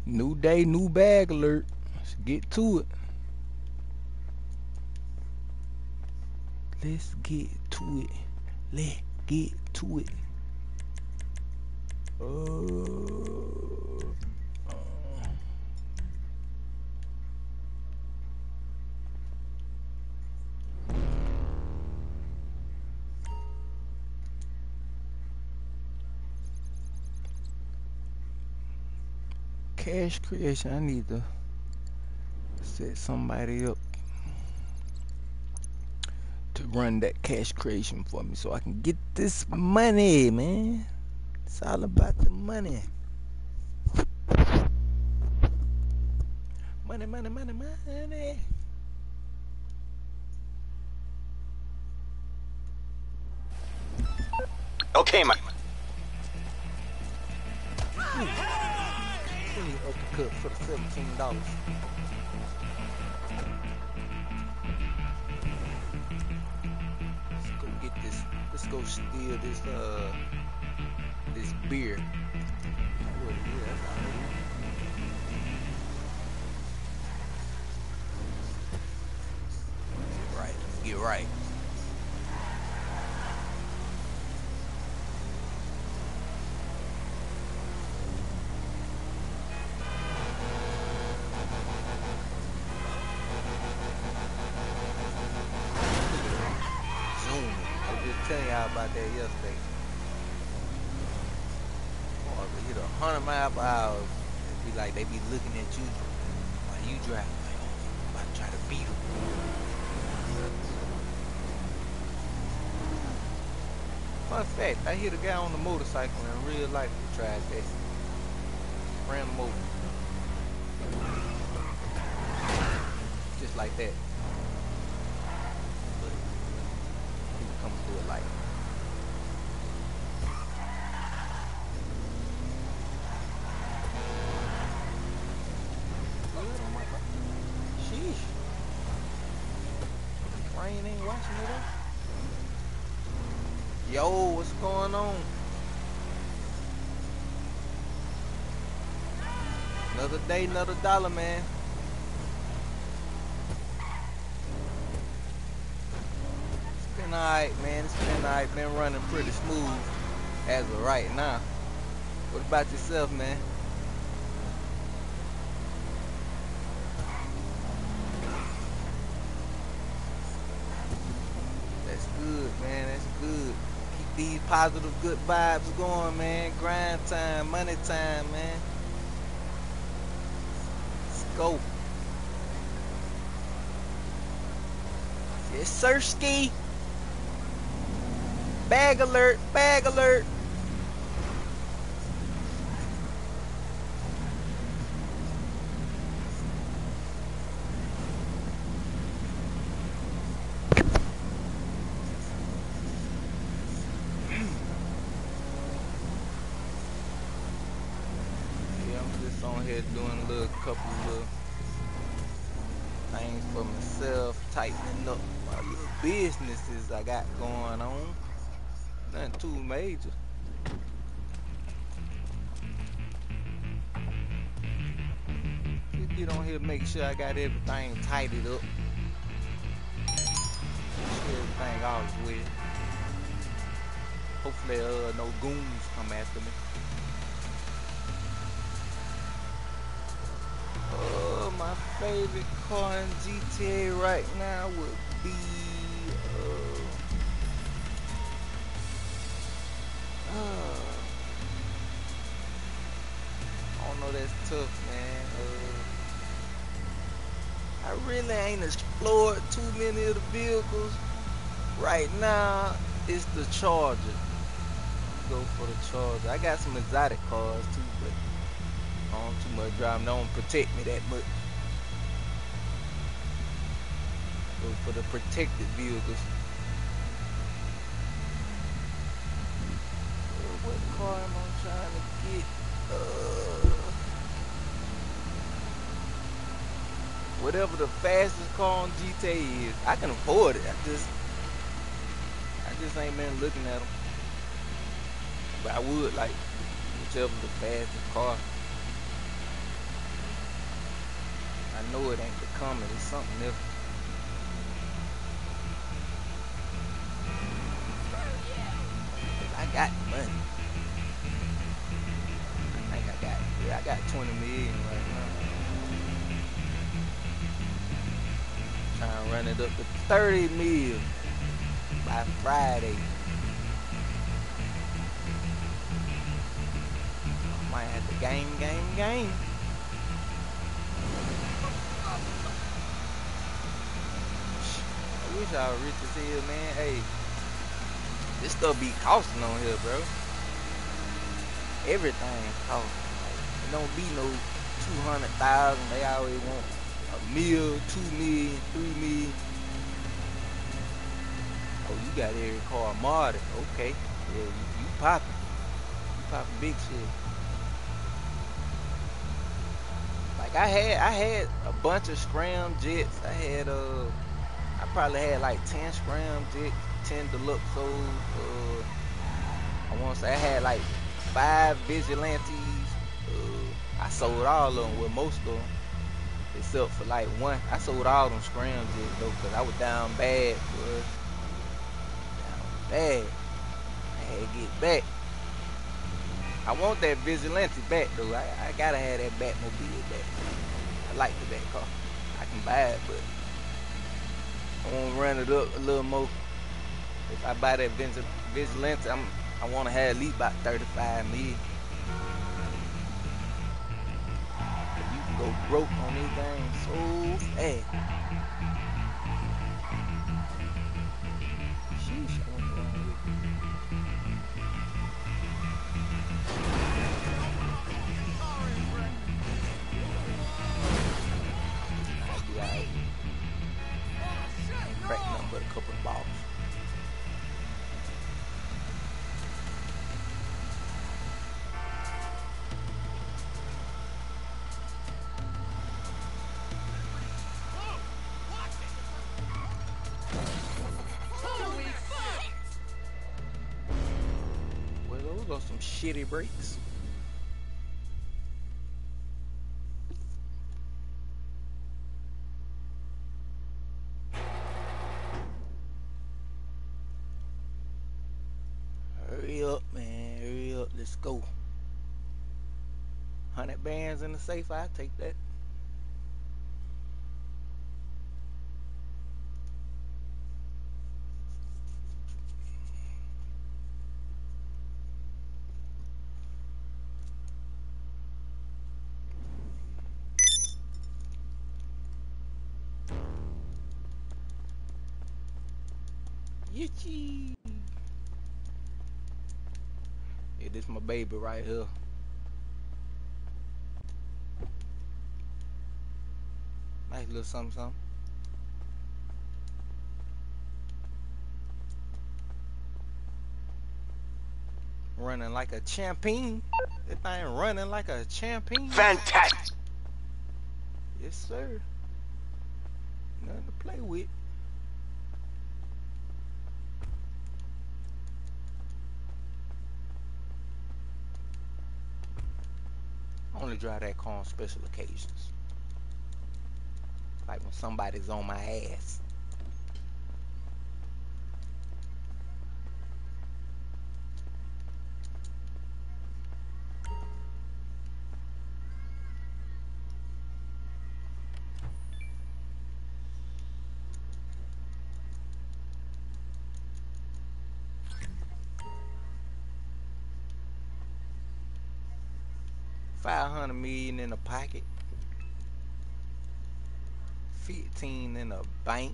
New day, new bag alert. Let's get to it. Let's get to it. Let's get to it. Cash creation. I need to set somebody up to run that cash creation for me so I can get this money, man. It's all about the money. Money, money, money, money. Okay, my. Uppercut for the $17. Let's go get this. Let's go steal this beer. What it is, right. Get right. Telling y'all about that yesterday. Boy, we hit 100 miles per hour. Be like they be looking at you while you drive. Like, oh, I'm about to try to beat them. Fun fact, I hit a guy on the motorcycle in real life who tried that. Ran him over. Just like that. Come through it like sheesh. Rain ain't watching it up. Yo, what's going on? Another day, another dollar, man. Alright, man. It's been alright. Been running pretty smooth as of right now. What about yourself, man? That's good, man. That's good. Keep these positive, good vibes going, man. Grind time, money time, man. Let's go. Yes, sir, ski. Bag alert, bag alert. Yeah, I'm just on here doing a little couple of things for myself, tightening up my little businesses I got going on. Nothing too major. Just get on here, make sure I got everything tidied up. Make sure everything all is well. Hopefully, no goons come after me. My favorite car in GTA right now would be I don't know, that's tough, man. I really ain't explored too many of the vehicles. Right now, it's the Charger. Go for the Charger. I got some exotic cars too, but I don't too much driving. They don't protect me that much. Go for the protected vehicles. What car am I trying to get? Whatever the fastest car on GTA is, I can afford it. I just ain't been looking at them. But I would like whichever the fastest car. know it ain't the coming. It's something else. I got money. I got 20 million right now. Trying to run it up to 30 mil by Friday. I might have to game. I wish I was rich as hell, man. Hey, this stuff be costing on here, bro. Everything costs. It don't be no 200,000. They always want a mil, 2 million, 3 million. Oh, you got every car modded. Okay. Yeah, you popping. You popping big shit. Like I had a bunch of scram jets. I probably had like 10 scram jets, 10 deluxe souls. I want to say I had like 5 vigilantes. I sold all of them, with most of them, except for like one. I sold all them scram jets though, cause I was down bad, bro. Down bad. I had to get back. I want that vigilante back though. I gotta have that Batmobile back. I like the back car. I can buy it, but I want to run it up a little more. If I buy that vigilante, I want to have at least about 35 million. You can go broke on these things so fast. Sheesh, I went wrong with I'll be alright. Ain't crack nothing but a couple of balls. Well, those are some shitty brakes. Hurry up, man. Hurry up. Let's go. 100 bands in the safe. I'll take that. Yitchy. Yeah, this my baby right here. Nice little something. Running like a champion. That thing running like a champion. Fantastic. Yes, sir. Nothing to play with. I only drive that car on special occasions. Like when somebody's on my ass. $500 million in the pocket. 15 in the bank.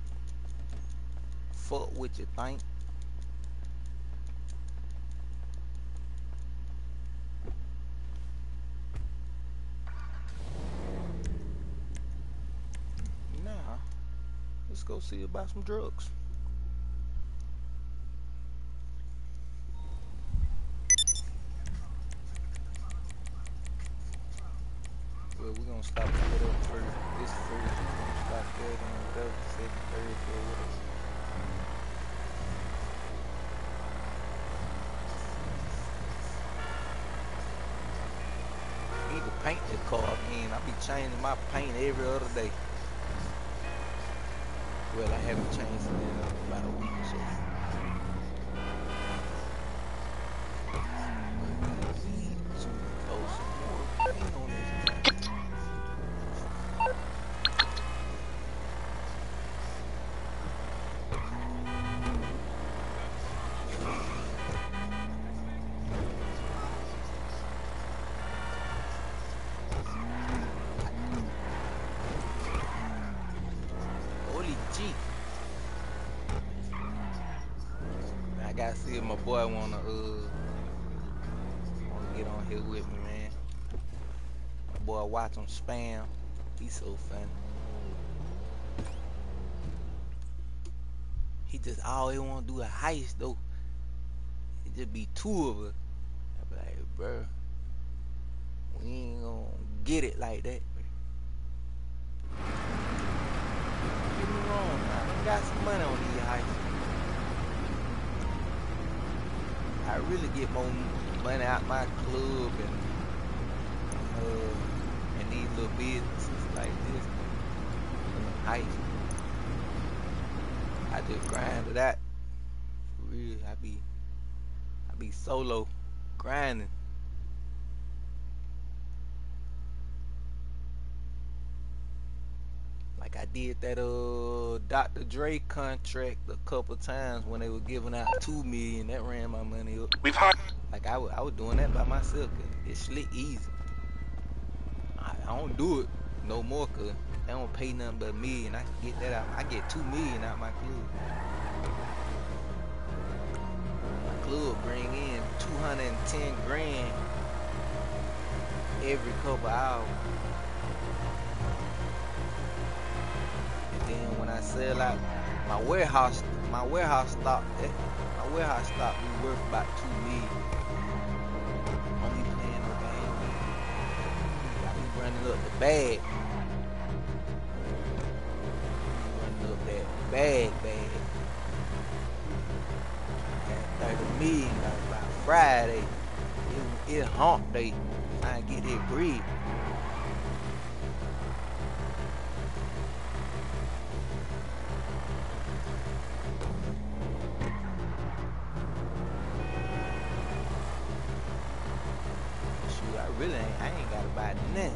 Fuck what you think. Nah. Let's go see about some drugs. Well, we're gonna stop and put up first. This first, we're gonna stop there, then go second, third, fourth. Need to paint this car again. I be changing my paint every other day. Well, I haven't changed it in about a week or so. We need to throw some more paint on this thing. Holy G. I gotta see if my boy wanna get on here with me, man. My boy watch him spam. He's so funny. He just always wanna do a heist though. It just be two of us. I be like, bro, we ain't gonna get it like that. Don't get me wrong, man. I got some money on these heists. I really get more money out my club and these little businesses like this than the heist. I just grind it out. For real, I be solo grinding. Like I did that Dr. Dre contract a couple times when they were giving out $2 million. That ran my money up. We've heard. Like I was doing that by myself. It's slick easy. I don't do it no more cause they don't pay nothing but $1 million. I can get that out. I get $2 million out my club. My club bring in 210 grand every couple hours. And then when I sell out my warehouse stock be worth about $2 million. Only playing no game. I be running up the bag. Running up that bag. Had 30 million by Friday. It hump day. Trying to get that bread. I ain't gotta buy nothing.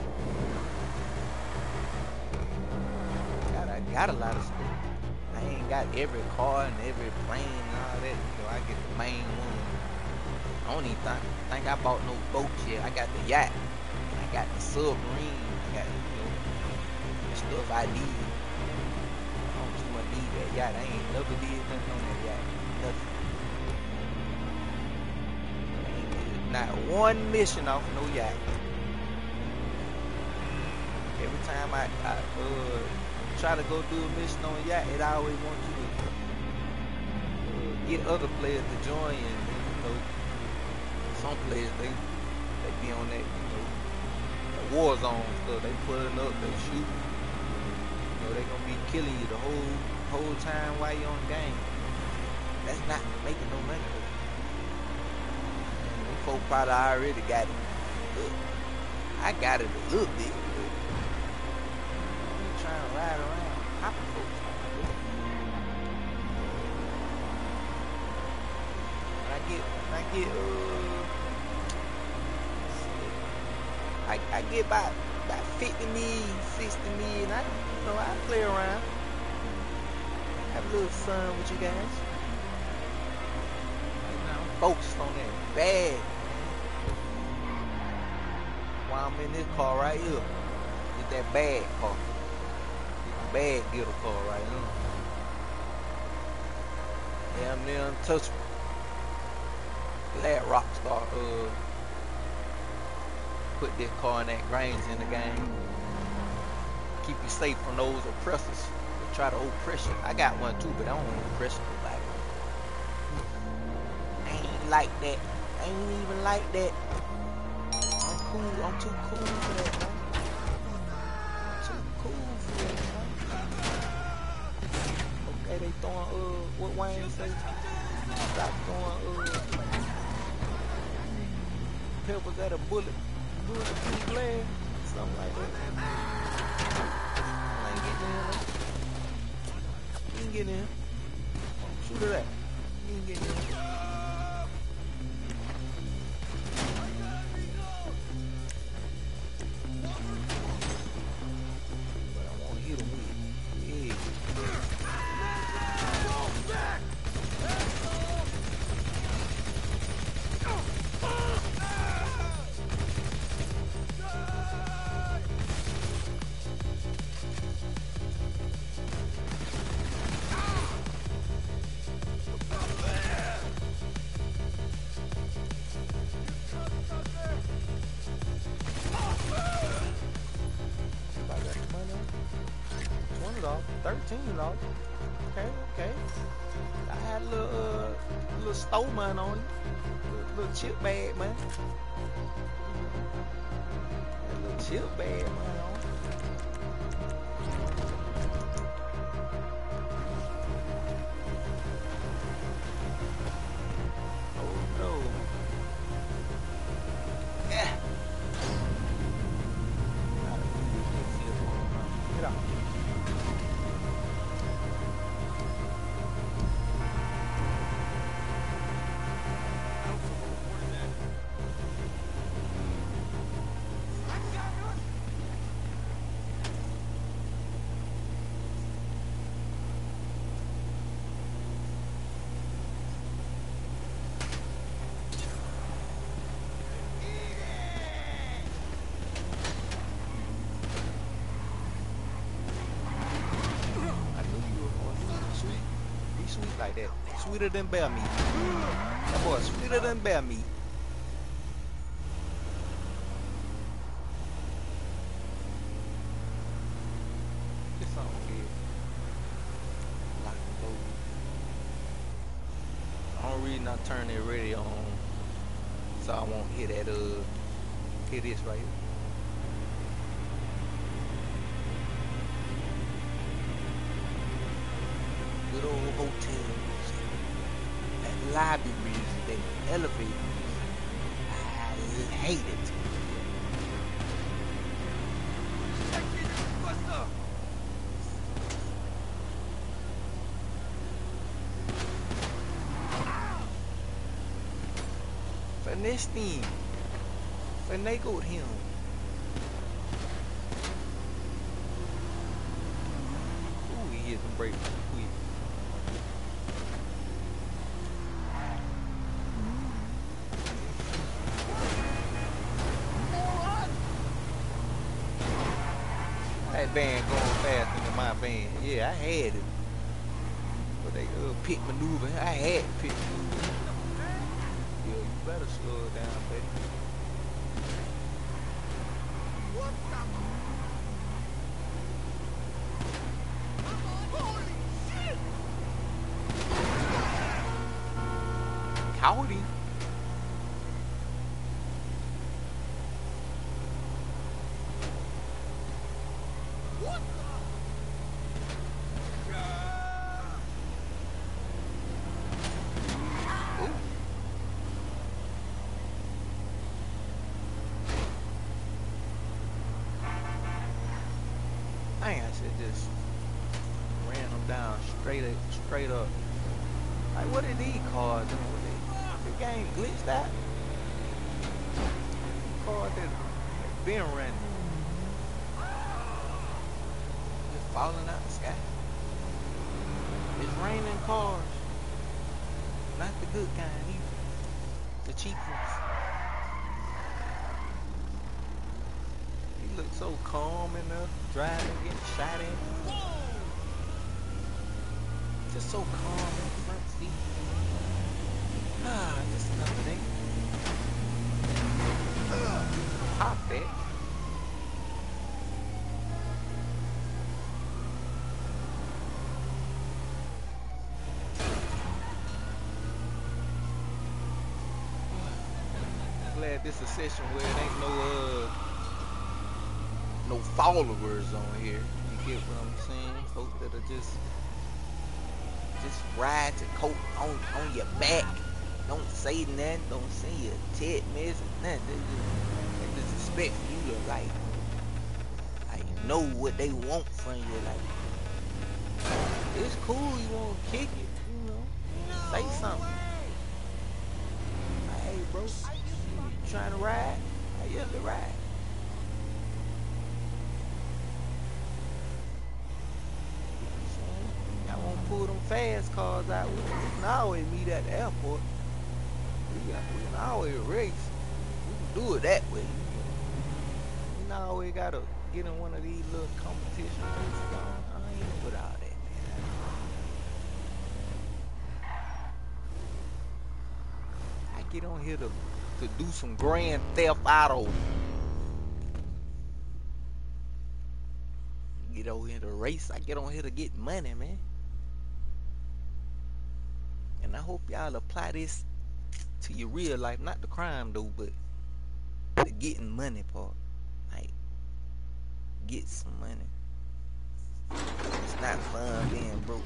I got a lot of stuff. I ain't got every car and every plane and all that. You know, I get the main one. I don't even think I bought no boat yet. I got the yacht. I got the submarine. I got, the stuff I need. I don't too much need that yacht. I ain't never did nothing on that yacht. Nothing. I ain't did not one mission off no yacht. Every time I try to go do a mission on a yacht, it always wants you to get other players to join in. You know, some players they be on that, that war zone stuff. They pulling up, they shoot. You know, they gonna be killing you the whole time while you on the game. That's not making no money. Them folk probably already got it. Look, I got it a little bit. Trying to ride around, hopping folks. I get about 50 million, 60 million. I play around. Have a little fun with you guys. I'm focused on that bag. While I'm in this car right here, get that bag car. Bad getter car right now. Damn near untouchable. Glad Rockstar put this car in that Grange in the game. Keep you safe from those oppressors that try to oppress you. I got one too, but I don't want to oppress nobody. I ain't like that. I ain't even like that. I'm cool. I'm too cool for that, man. I'm too cool for that, man. Okay, they throwing what Wayne say? Stop throwing peppers at a bulletproof glass. something like that. I ain't getting in. You ain't getting in. Shoot it at. You ain't getting in. But I want to hit him with it. Yeah. $13. Okay, okay. I had a little store money on it. Little chip bag, man. That little chip bag, man, on it. Oh no. Yeah. Get out. Sweet like that. Sweeter than bear meat. That boy sweeter than bear meat. Get something here. Lock and load. The only reason I turn it ready on so I won't hit that hit this right here. Good old hotels, that lobby music, that elevator music. I hate it. Finessed him. Finagled him. Ooh, he hit some break. That van going faster than my van. Yeah, I had it. But they pit maneuver. I had pit maneuver. Yeah, you better slow it down, baby. What the? Holy shit! Cowdy. I should just ran them down straight up. Like, what are these cars doing? The game glitched out. Cars that been running, just falling out the sky. It's raining cars, not the good kind either, the cheap ones. Look so calm enough, driving, getting shot at. Just so calm in the front seat. Just another day. Pop that. I'm glad this is a session where it ain't no followers on here. You get what I'm saying? Folks that are just ride to coat on your back. Don't say nothing. Don't send you a text message. Nothing. They just expect you to like know what they want from you. Like, it's cool, you want to kick it, you know, say something. Like, hey, bro, you trying to ride? I used to ride. Y'all want to pull them fast cars out. We can always meet at the airport. We can always race. We can do it that way. We not always got to get in one of these little competition races. I ain't with all that, man. I get on here to do some Grand Theft Auto. Get over here to race. I get on here to get money, man. And I hope y'all apply this to your real life. Not the crime, though, but the getting money part. Like, get some money. It's not fun being broke.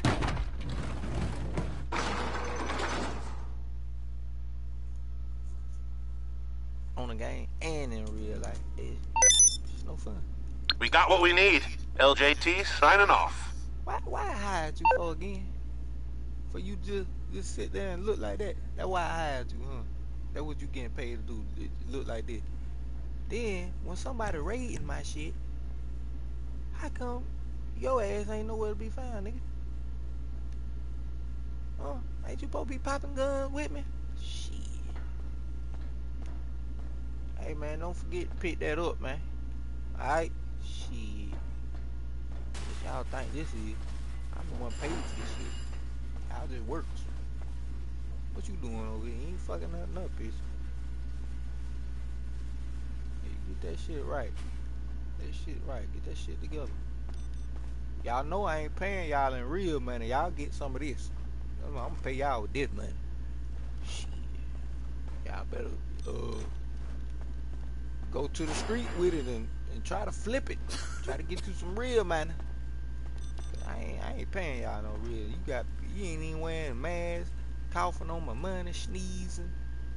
On the game and in real life. It's just no fun. We got what we need. LJT signing off. Why I hired you for again? For you just sit there and look like that? That's why I hired you, huh? That's what you getting paid to do, look like that. Then, when somebody raiding my shit, how come your ass ain't nowhere to be found, nigga? Huh? Ain't you supposed to be popping guns with me? Shit. Hey, man, don't forget to pick that up, man. Alright? Shit. What y'all think this is? I'm the one paid for this shit. Y'all just works. What you doing over here? You ain't fucking nothing up, bitch. Hey, get that shit right. That shit right. Get that shit together. Y'all know I ain't paying y'all in real money. Y'all get some of this. I'm gonna pay y'all with this money. Shit. Y'all better go to the street with it and try to flip it. Try to get you some real money. I ain't paying y'all no real. You ain't even wearing a mask, coughing on my money, sneezing.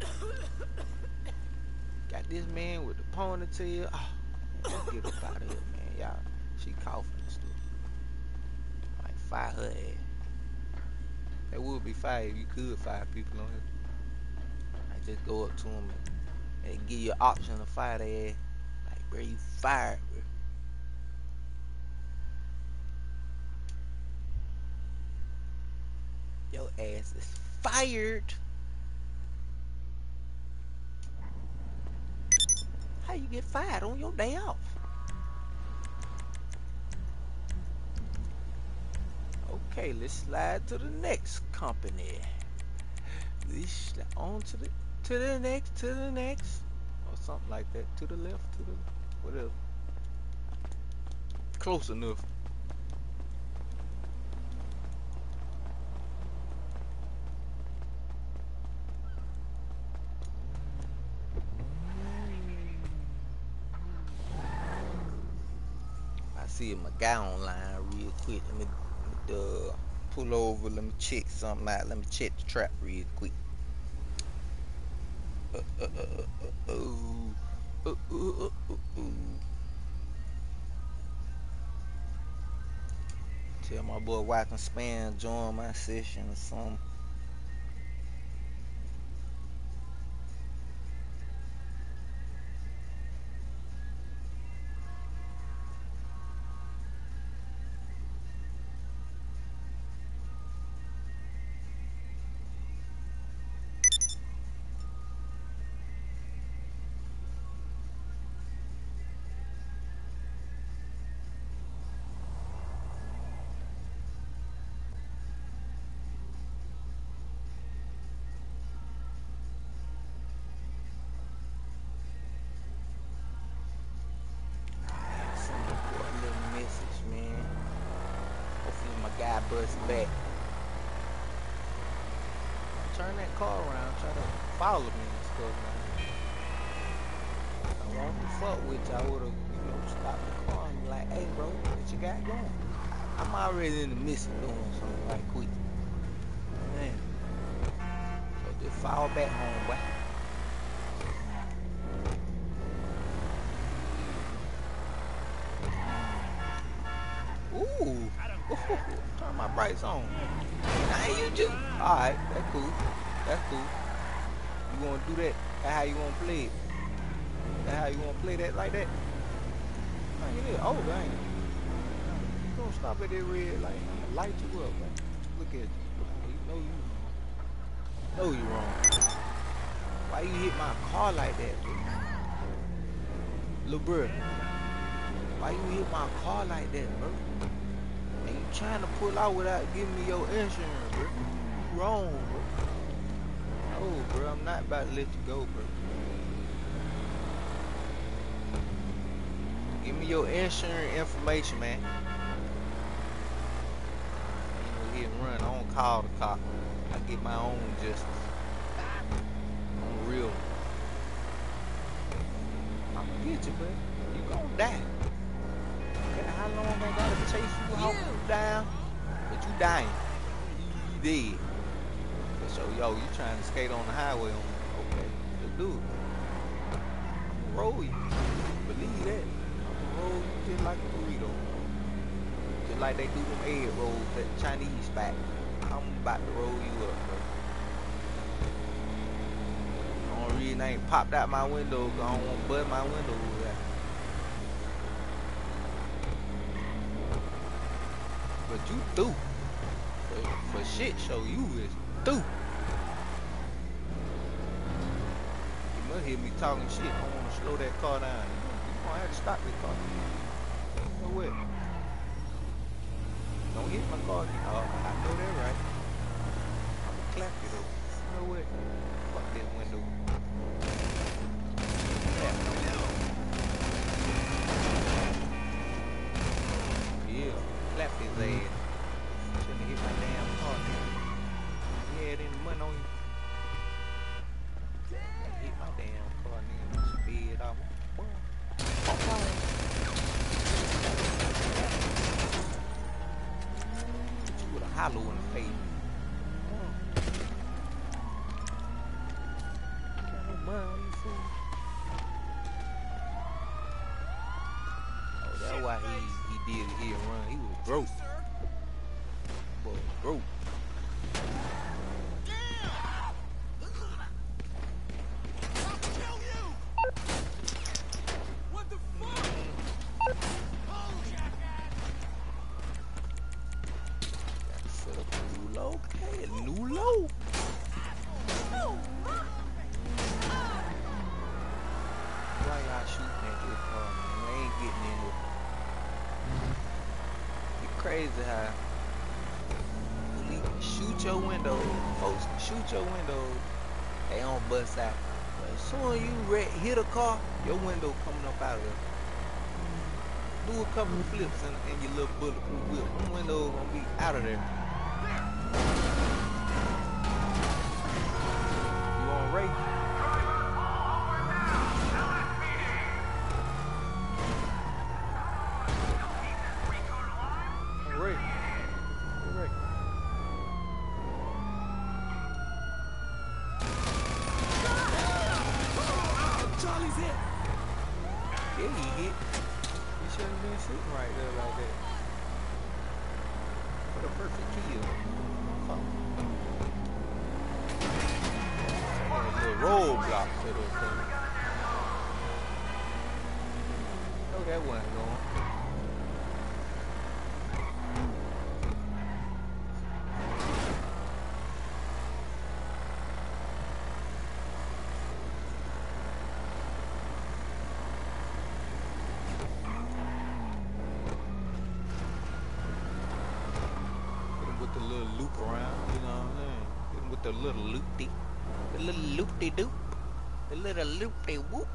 Got this man with the ponytail. Oh, let's get up out of here, man. Y'all, she coughing and stuff. Like, fire her ass. That would be fire if you could fire people on here. I just go up to them and give you an option to fire their ass. Like, bro, you fired, bro. Your ass is fired. How you get fired on your day off? Okay, let's slide to the next company. Let's on to the next, or something like that. To the left, whatever. Close enough. I see my guy online real quick. Let me pull over. Let me check something out. Let me check the trap real quick. Tell my boy Wack and Span join my session or something. Bust back. Turn that car around, try to follow me and stuff, man. I want to fuck with you. I would have, stopped the car and be like, hey, bro, what you got going? I'm already in the midst of doing something right quick. Man. So just fall back home, boy. Ooh. Turn my brights on. Now you just. Alright, that's cool. That's cool. You wanna do that? That's how you wanna play it. That's how you wanna play that like that? Man, it is over, ain't it? You gonna stop at that red light. I'm gonna light you up, man. Look at you. You know you wrong. Know you wrong. Why you hit my car like that, bro? Lil' bro. Why you hit my car like that, bro? And you trying to pull out without giving me your insurance, bro? You wrong, bro. No, bro, I'm not about to let you go, bro. Give me your insurance information, man. You know, hit and run. I don't call the cop. I get my own justice. I'm real. I'm gonna get you, bro. You gonna die. How long I gotta chase you out down? But you dying. You dead. So yo, you trying to skate on the highway on me. Okay, let's do it. I'm gonna roll you. Believe that. I'm gonna roll you just like a burrito. Just like they do them egg rolls at Chinese spot. I'm about to roll you up, bro. The only reason I ain't popped out my window because I don't want to bust my window over there. But you through. For shit show, you is through. You must hear me talking shit. I want to slow that car down. You gonna have to stop that car. You know what? Don't hit my car. Oh, I know that right. I'ma clap it up. You know what? Fuck that window. Yeah, clap his ass. Shouldn't have hit my damn car. He had any money on you. Hit my damn car, nigga. Sped off. Hit you with a hollow in the face. Got no money on you, fool. Oh, that's why he did it here and run. He was broke. Boy, broke. Crazy how shoot your window, folks shoot your window, they don't bust out. But as soon as you hit a car, your window coming up out of there. Do a couple of flips and your little bulletproof whip. One window gonna be out of there. You on race? Yeah, he hit. He shouldn't have been sitting right there like that. What a perfect kill. Oh. A little roadblock to this thing. No, that wasn't going. Loop around, you know what I'm saying? Hit him with the little loopty, the little loopty doop, the little loopty whoop.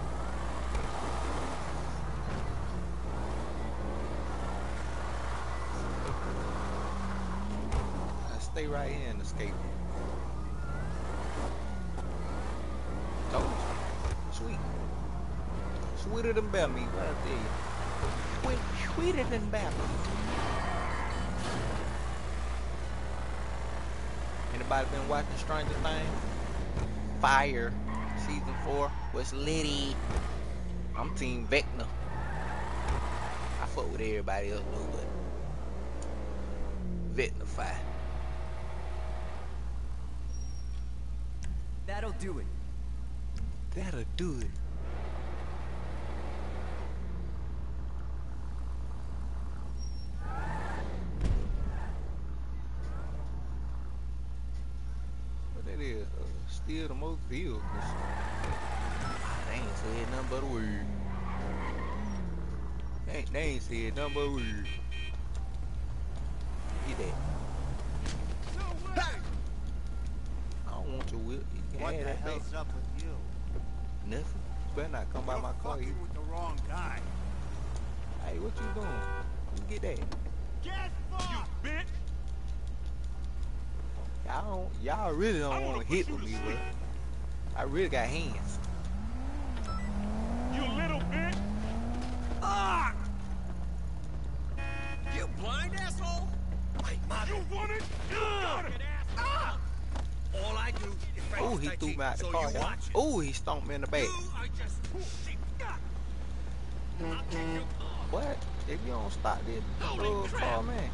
I stay right here and escape. Told you. Sweet. Sweeter than bear meat, what I tell you. Sweeter than bear meat. Anybody been watching Stranger Things? Fire, season 4 was litty. I'm Team Vecna. I fuck with everybody else, though, but Victify. That'll do it. That'll do it. What that is? Steal the most vehicles. They ain't said nothing but a word. They ain't said nothing but a word. Get that. I don't want your whip. You can What have the that hell's back. up with you? Nothing. You better not come by You're my car. fucking with the wrong guy. Hey, what you doing? Let me get that. Get fucked! You bitch! Y'all really don't want to hit with me, bro. I really got hands. You little bitch! Ah! You blind asshole! My mother. You want it? You got it! Ah! All I do is practice Oh, he Tai threw Chi, me out the so car. you watch it. Oh, he stomped me in the back. You are just I'll take your car. What? If you don't stop this Holy crap. car, man.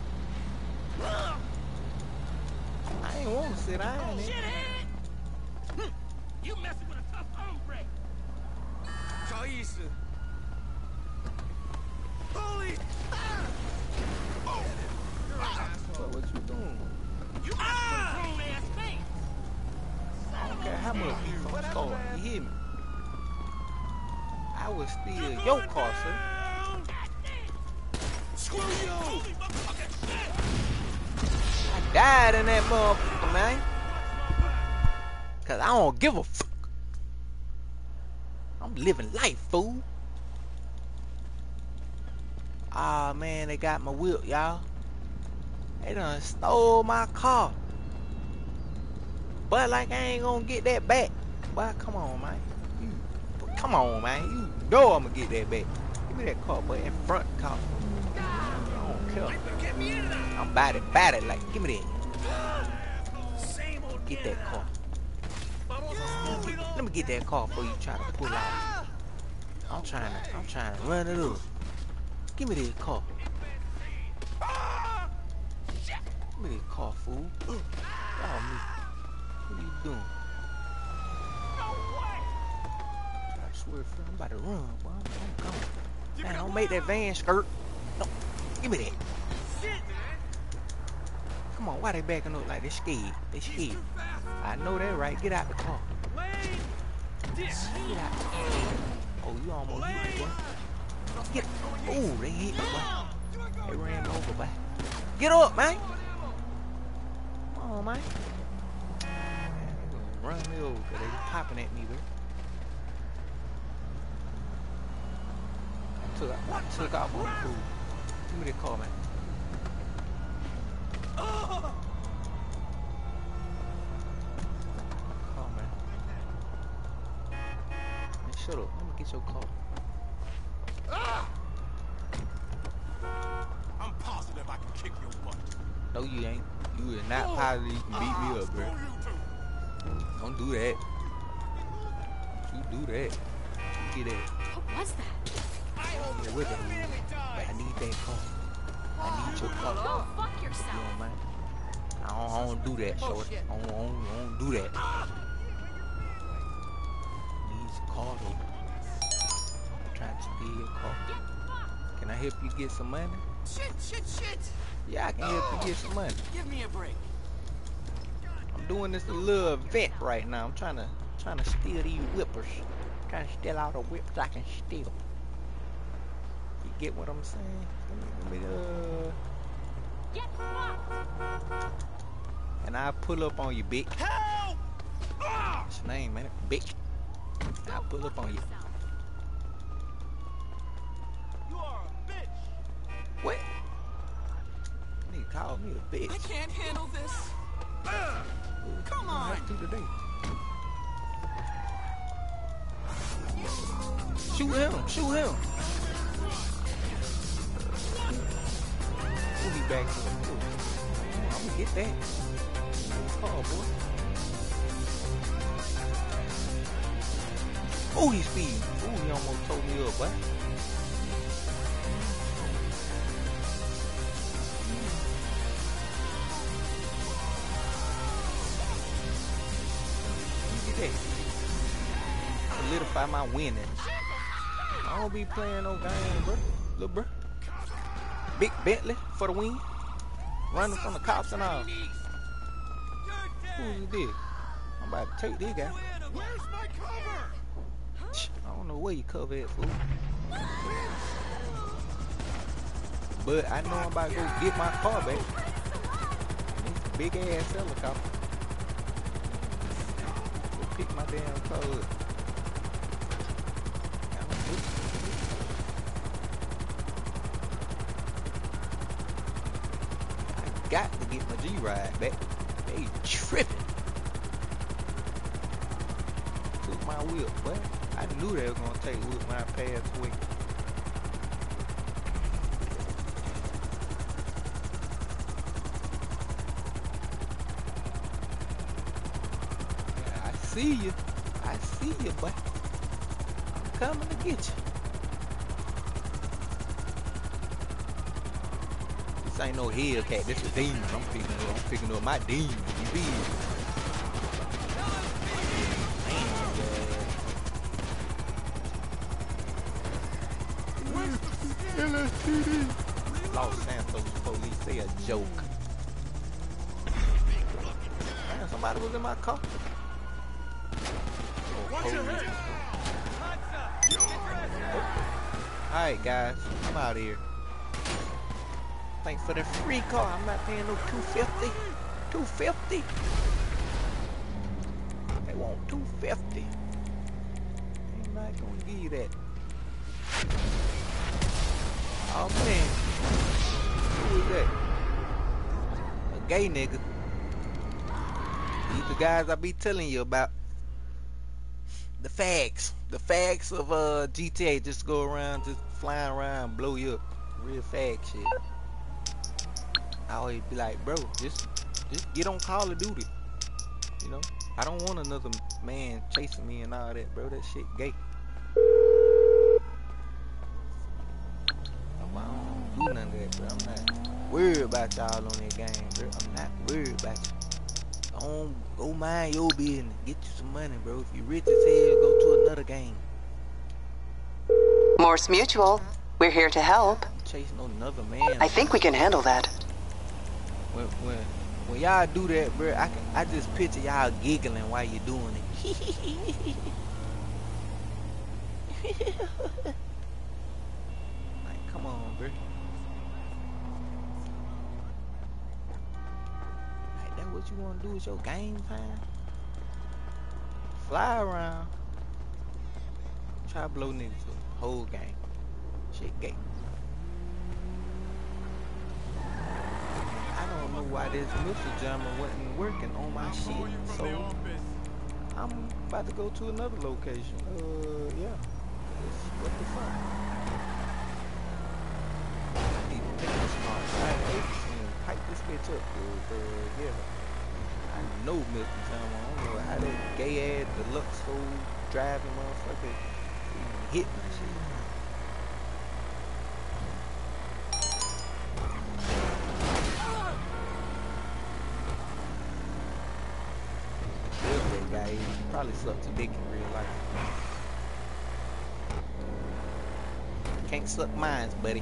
I ain't want to sit down there. Shithead! You messing with a tough hombre. Chaisa. Holy! What you doing? You grown ass thing. I don't care how much you from start. You hear me? I will steal your car, sir. Screw you! I died in that motherfucker, man. Cause I don't give a fuck. I'm living life, fool. Ah, man, they got my whip, y'all. They done stole my car. But like I ain't gonna get that back. But come on, man. Come on, man. You know I'm gonna get that back. Give me that car, but in front car. I don't care. Get me in there! I'm bad it like, give me that. Same old Get that car. Let me get that car before you try to pull out. I'm trying to run it up. Give me that car. Give me that car, fool. Y'all me. What are you doing? I swear, friend, I'm about to run, boy. I'm gone. Man, don't make that van skirt. No, give me that. Come on, why they backing up like they scared? They scared. I know that, right? Get out the car. Get out. Oh, you almost hit me, boy. Get. Oh, they hit me, boy. They ran me over, boy. Get up, man. Come on, man. Man, they gonna run me over because they popping at me, bro. I took out one fool. Give me that car, man. Car, man. Man, shut up. Let me get your car. I'm positive I can kick your butt. No, you ain't. You is not positive you can beat me up, bro. Don't do that. You do that. You get that. What was that? Yeah, with it. But I need that car. I need your car. Go fuck You yourself. know, man. I don't do that, shorty. I don't do that. Needs a car, though. I'm trying to steal your car. Can I help you get some money? Shit! Yeah, I can help you get some money. Give me a break. I'm doing this little event right now. I'm trying to steal these whippers. Trying to steal all the whips I can steal. You get what I'm saying? Let me Get fucked. and I pull up on you, bitch. Help! What's your name, man? Bitch. I pull up on you. You are a bitch! What? You need to call me a bitch. I can't handle this. Come on. Let's do today. Shoot him! Shoot him! We'll be back to the pool. I'm gonna get that. Oh, boy. Oh, he's speeding. Oh, he almost towed me up, boy. justify my winning. I don't be playing no game, bro. Little bro. Big Bentley for the win. Running from the cops and all. Who's this? I'm about to take this guy. Where's my cover? I don't know where you cover at, fool. But I know I'm about to go get my car back. It's a big ass helicopter. Go pick my damn car up. I got to get my G-Ride back. They tripping. Took my whip, but I knew they was gonna take whip when I passed away. I see you, boy. I'm coming to get you. This ain't no Hellcat, this is a demon. I'm picking up my demon. You feel me? Los Santos police, they a joke. Man, somebody was in my car. Alright guys, I'm out of here. Thanks for the free car. I'm not paying no $250. $250. They want $250. I'm not gonna give you that. Oh man, who is that? A gay nigga. These the guys I be telling you about. The facts of GTA. Just go around, just flying around, blow you up. Real fact shit. I always be like, bro, just get on Call of Duty. You know, I don't want another man chasing me and all that, bro. That shit gay. I don't do none of that, bro. I'm not worried about y'all on that game, bro. I'm not worried about you. Don't go mind your business. Get you some money, bro. If you rich as hell, go to another game. Morse Mutual. We're here to help. I'm chasing another man. I think we can handle that. When y'all do that, bro, I just picture y'all giggling while you're doing it. Like, come on, bro. Like, that what you want to do with your game time? Fly around. Try to blow niggas up. Whole game. Shit gay. I don't know why this missile jammer wasn't working on my shit, so I'm about to go to another location. Yeah. What the fuck? I need to pick this car right and pipe this bitch up, yeah. I know missile jammer. I don't know how that gay ass deluxe old driving motherfucker even hit my shit. He probably sucks a dick in real life. Can't suck mines, buddy.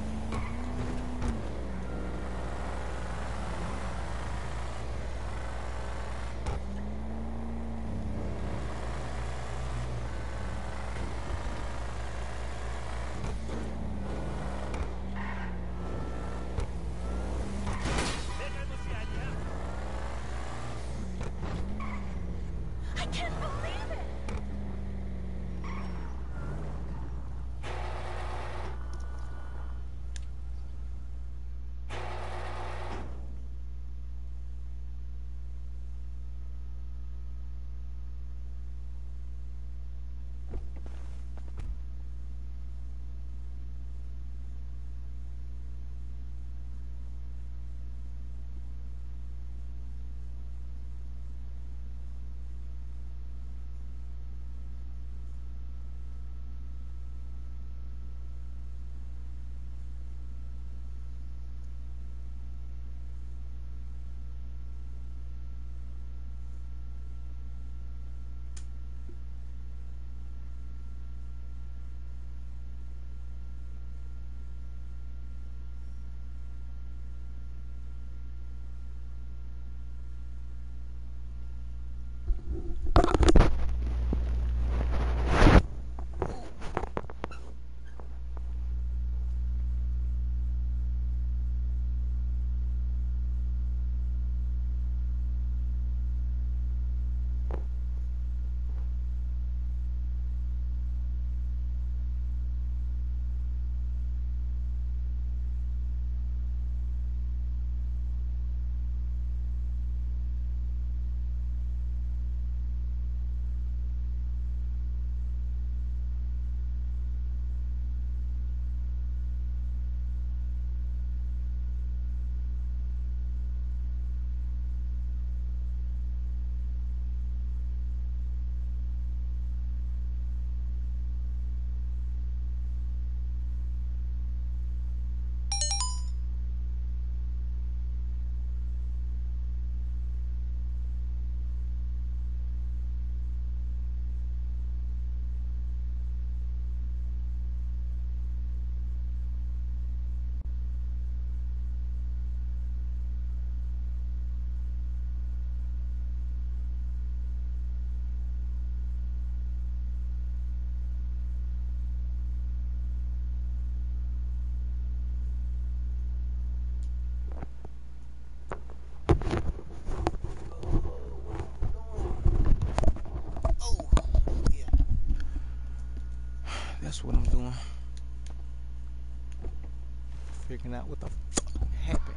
what I'm doing. Figuring out what the fuck happened.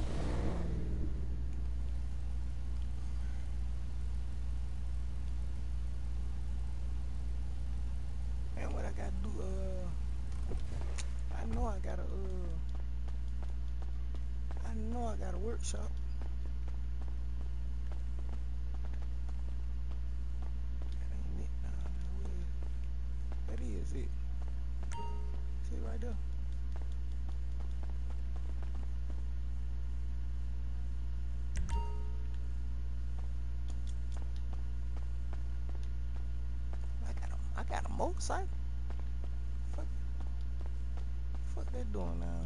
Man, what I gotta do? I know I gotta. I know I got a workshop. That ain't it. Nah, that is it. See right there. I got a motorcycle. Fuck they doing now?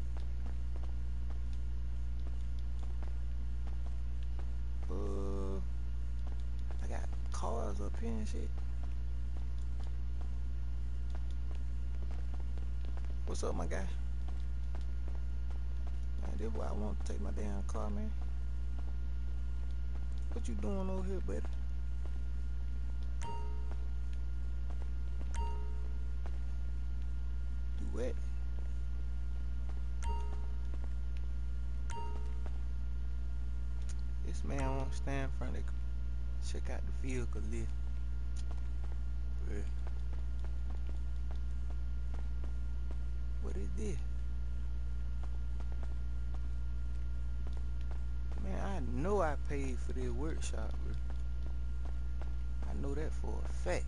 I got cars up here and shit. What's up, my guy? Man, this why I want to take my damn car, man. What you doing over here, buddy? Do what? This man won't stand in front of the check out the vehicle lift. Bruh. What is this? Man, I know I paid for this workshop, bro. I know that for a fact.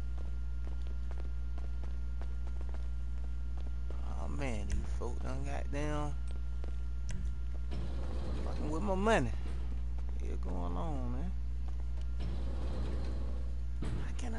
Oh man, these folk done got down fucking with my money. What's going on, man? How can I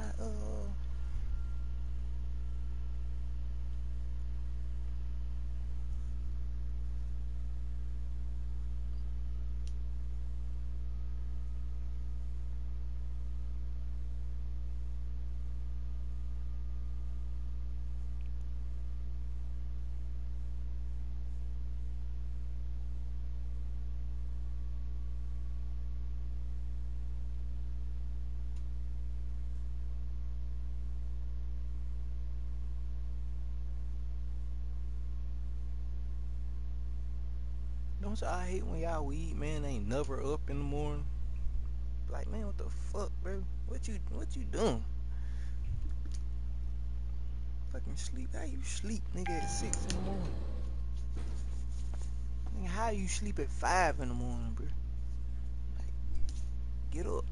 don't y'all hate when y'all weed, man, ain't never up in the morning? Like, man, what the fuck, bro? What you doing? Fucking sleep. How you sleep, nigga, at 6 in the morning? Nigga, how you sleep at 5 in the morning, bro? Like, get up.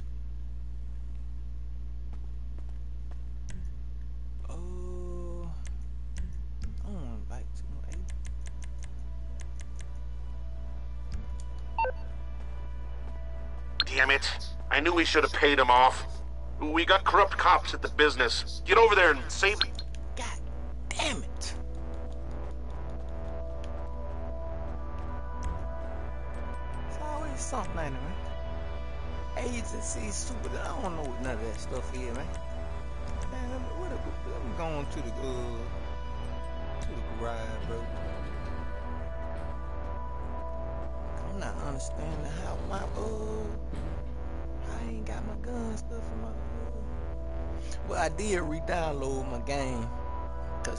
I don't wanna invite too much. Damn it. I knew we should have paid him off. We got corrupt cops at the business. Get over there and save me. God damn it. It's always something like that, man. Agency, super. I don't know what none of that stuff is, man. Man, let me go on to the garage, bro. I'm not understanding how my I ain't got my gun stuff in my well, I did re-download my game cause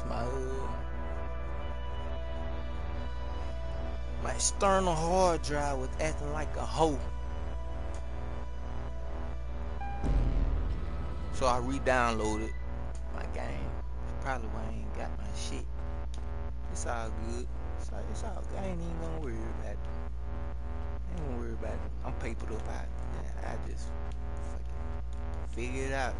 my external hard drive was acting like a hoe. So I re-downloaded my game. Probably why I ain't got my shit. It's all good. It's all good. I ain't even gonna worry about it. I ain't gonna worry about it. I'm papered up. I just fucking figure it out.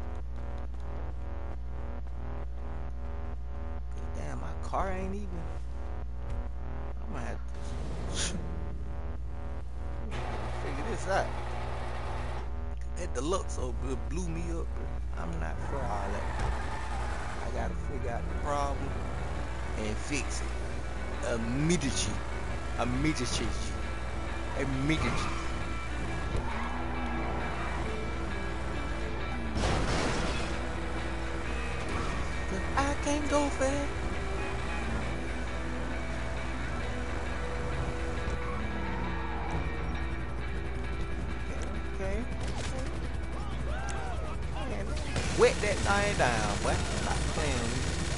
Damn, my car ain't even. I'm gonna have to figure this out. That deluxe blew me up, bro. I'm not for all that. I gotta figure out the problem and fix it immediately. I can't go fast. Okay. Man, wet that thing down, boy. Stop playing with me.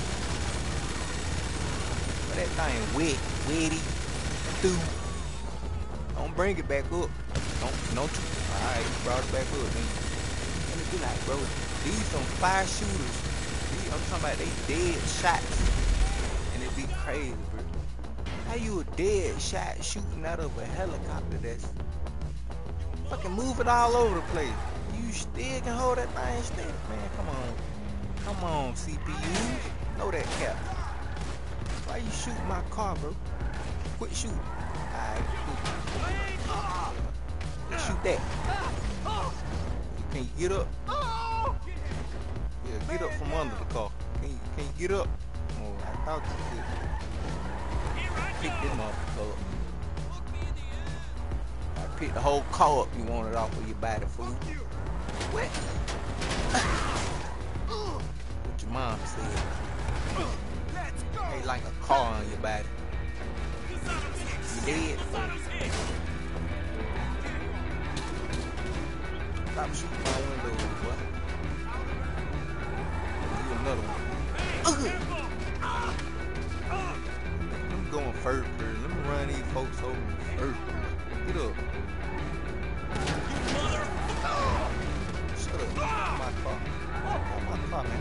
thing wet, wetty, through. Don't bring it back up. Don't you? Alright, you brought it back up, man. Let me be like, bro, these some fire shooters. I'm talking about they dead shots. And it be crazy, bro. How you a dead shot shooting out of a helicopter that's fucking moving all over the place? You still can hold that thing steady, man. Come on. Come on, CPUs. Know that cap. Why you shooting my car, bro? Quit shooting. Alright, cool. Let's shoot that. Can you get up? Yeah, get up from under the car. Can you get up? Oh, I thought you could. Pick this motherfucker up. I picked the whole car up you wanted off of your body, fool. What? What your mom said. Ain't like a car on your body. You dead? Stop shooting my windows, boy. You another one. I'm going first, bro. Let me run these folks over first. Get up. Shut up. My car. My car, man.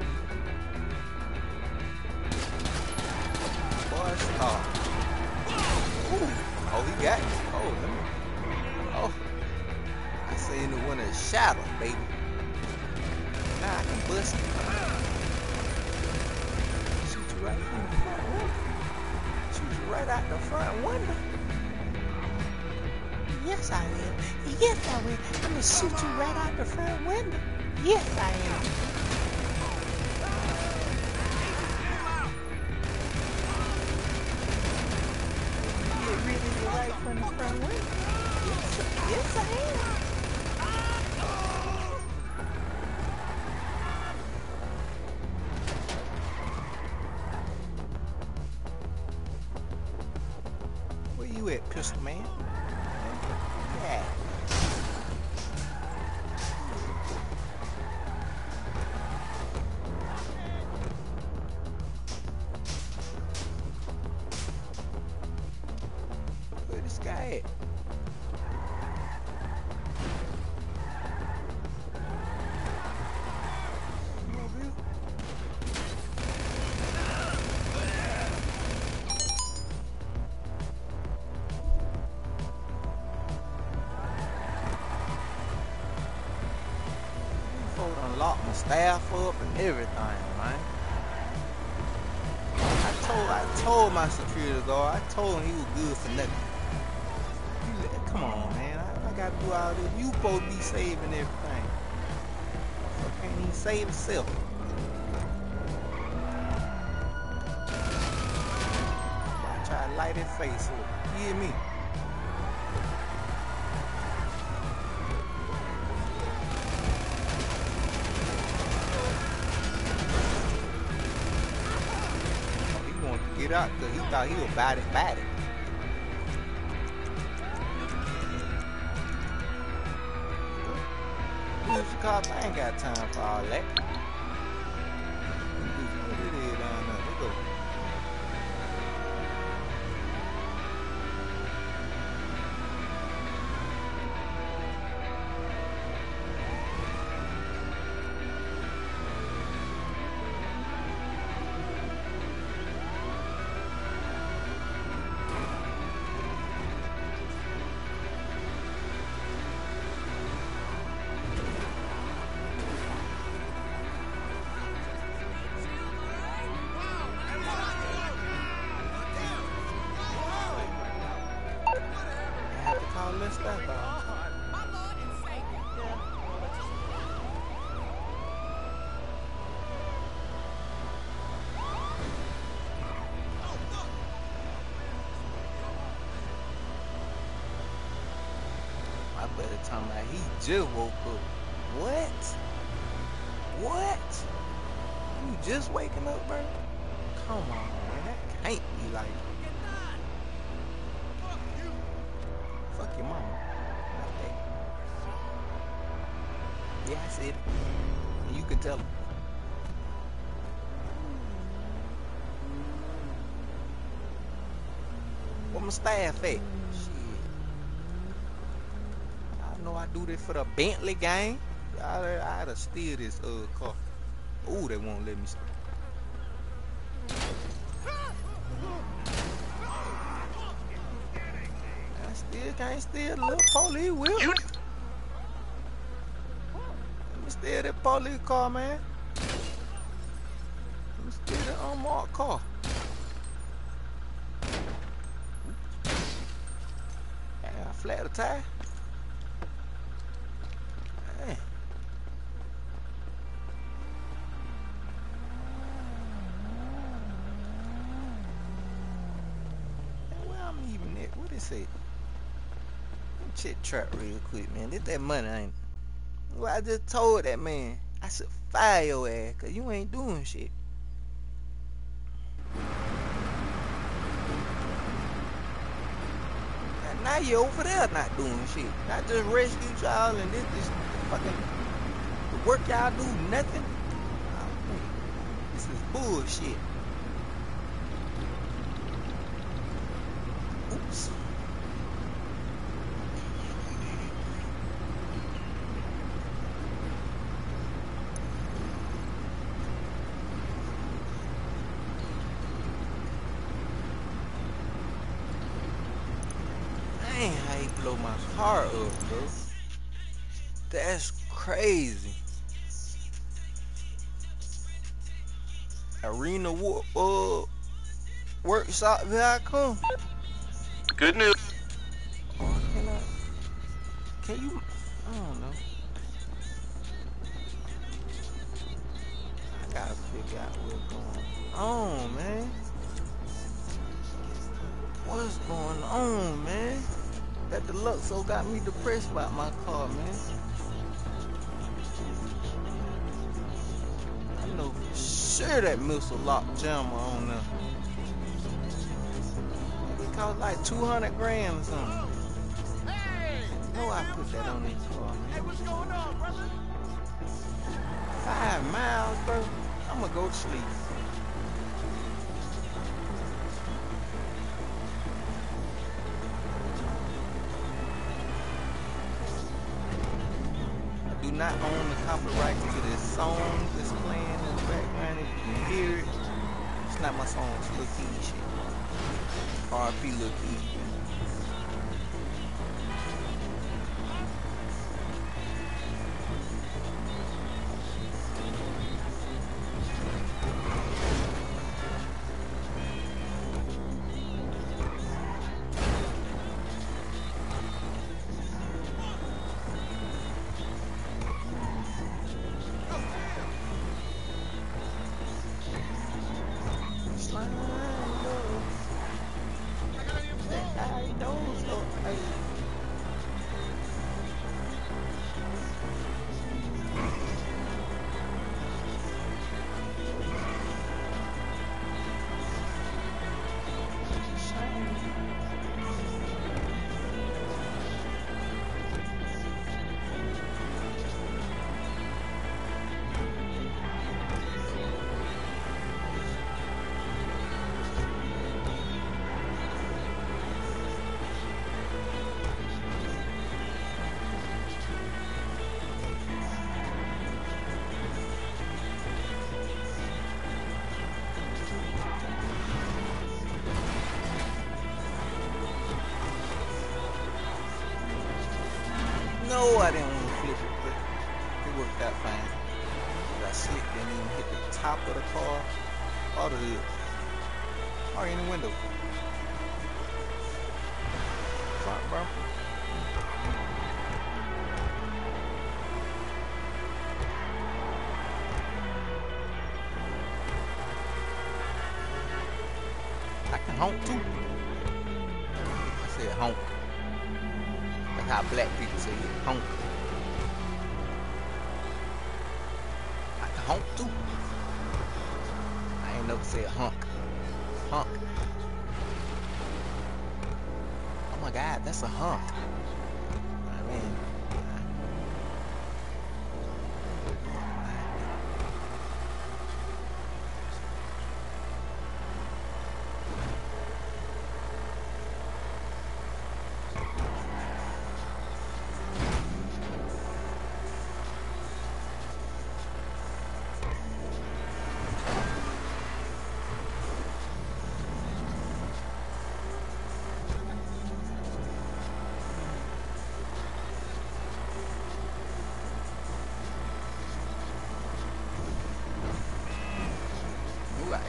Boy, stop. Ooh. Oh, he got me. Oh, let me. Oh. I seen the one that shot him, baby. Now I can bust him. Shoot you right in the front window. Shoot you right out the front window. Yes, I will. Yes, I will. I'm gonna shoot you right out the front window. Yes, I am. Get rid of you right from the front window. Yes, I am. Where you at, pistol man? Yeah. Where this guy at? Lock my staff up and everything, man. I told my security guard, I told him he was good for nothing. Come on, man, I gotta do all this. You supposed to be saving everything. So can't even save himself. I try to light his face up. You hear me? Get out, cause he thought he was bad. Use the car, I ain't got time for all that. What it is down there? Let's go. I better talking about he just woke up. What? You just waking up, bro? Come on, man. That can't be like fuck your mama. Not that. Yeah, I said it. And you can tell him. my staff at? Shit. I know I do this for the Bentley gang. I had to steal this car. Ooh, they won't let me steal. I still can't steal the little police whip. Let me steal that police car, man. Let me steal that unmarked car. I flat the tire. Hey. Where I'm even at? What is it? Let me check trap real quick, man. This that money, ain't it? Well, I just told that man I should fire your ass, cause you ain't doing shit. Now you over there not doing shit. I just rescued y'all and this fucking the work y'all do nothing. Oh, this is bullshit. Oops. Dang, how he blow my car up, bro. That's crazy. Arena workshop, here I come. Good news. Oh, can you, I don't know. I gotta figure out what's going on, man. What's going on, man? That Deluxo got me depressed about my car, man. I know for sure that missile lock jammer on there. It cost like 200 grand or something. Hey! I know I put that on this car, Hey, man. what's going on, brother? 5 miles, bro. I'm gonna go to sleep. Do not own the copyright to this song that's playing in the background. If you can hear it, it's not my song, it's Lil Key shit. R.I.P. Lil Key. No, I didn't want to flip it, but it worked out fine. I slipped and even hit the top of the car, all the hood, or in the window. Front bumper. I can honk too. I said honk. That's how black people say it, honk. I can honk too. I ain't never said honk. Honk. Oh my God, that's a honk. I mean,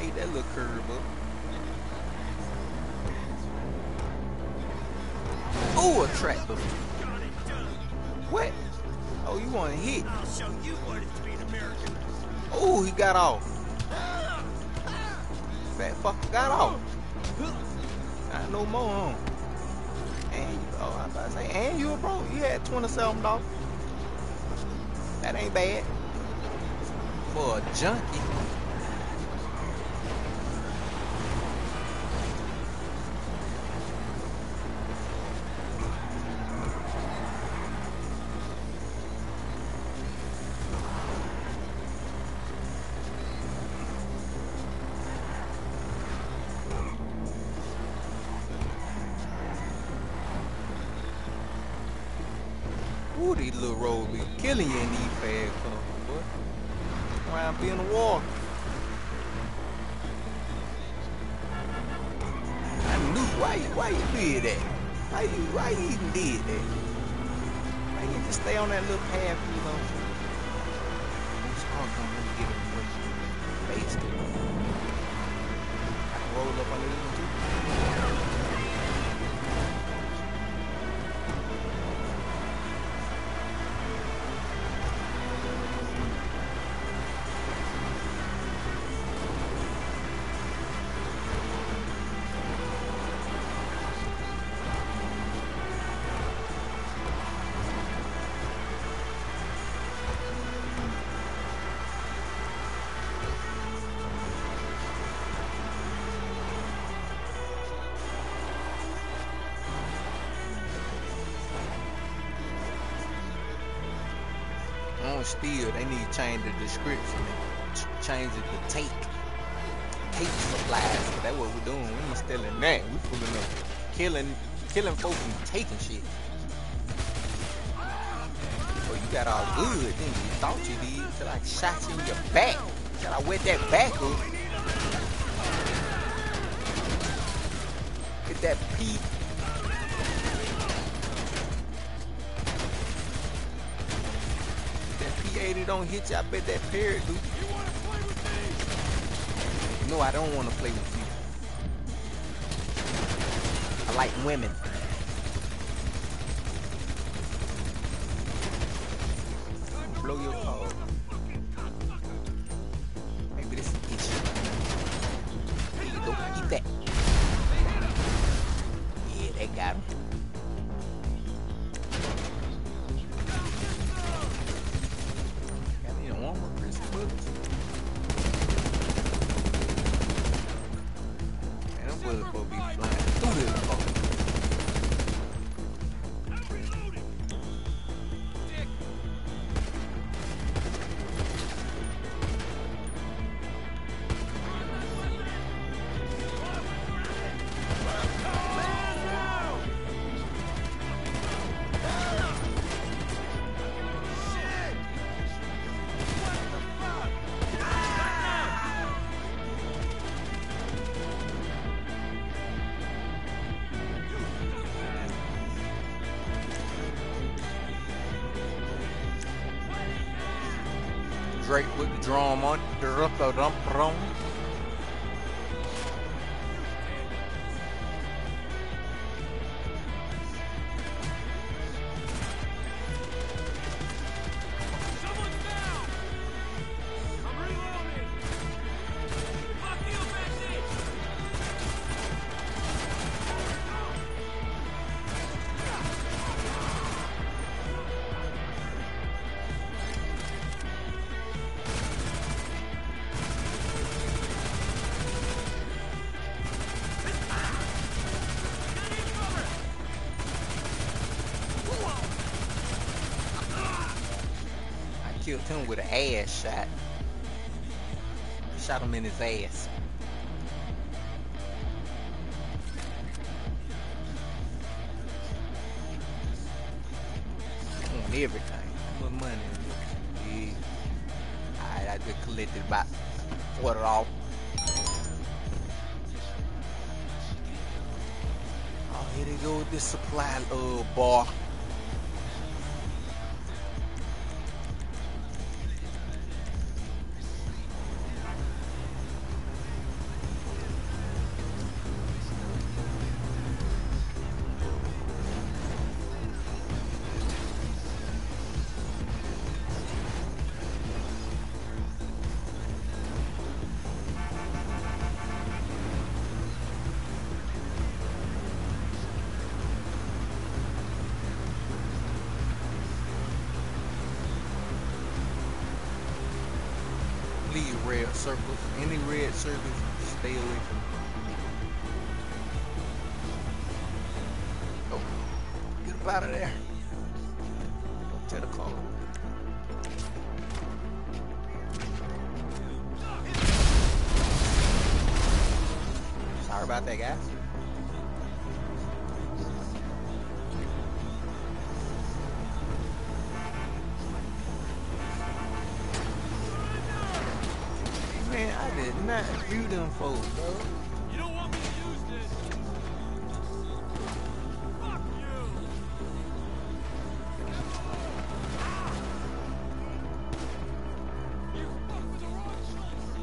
Ate that little curve up. Ooh, a tractor. What? Oh, you want to hit? I'll show you what it's to be an American. Ooh, he got off. Fat fucker got off. Got no more on. And you, oh, I was about to say, and you a bro. You had $27. That ain't bad for a junkie. Ooh, these little roads be killing you in these fast cars, boy. Around being a war. I knew why you did that? Why you even did that? Why you just stay on that little path, you know? This car come and get him away. Based it. I can roll up under this one too. Still, they need to change the description and change it to take supplies. So that's what we're doing. We ain't stealing that. We fooling up, killing folks and taking shit. Oh, you got all good, then you thought you did till I shot you in your back. Till I wet that back up. Get that pee. P80 don't hit you, I bet that parrot do. You wanna play with me? No, I don't want to play with you. I like women. Blow your car. Maybe this will get you. There you go, eat that. Yeah, that got him. Drake with the drum on the killed him with an ass shot. Shot him in his ass. On everything. What money is it? Yeah. Alright, I just collected about $40. Oh, here they go with this supply bar. red circles. Any red circles, stay away from. Go. Get up out of there. Go to the car. Sorry about that, guys. Man, I did not view them folks, bro. You don't want me to use this. Fuck you. You fucked with the wrong shoulder.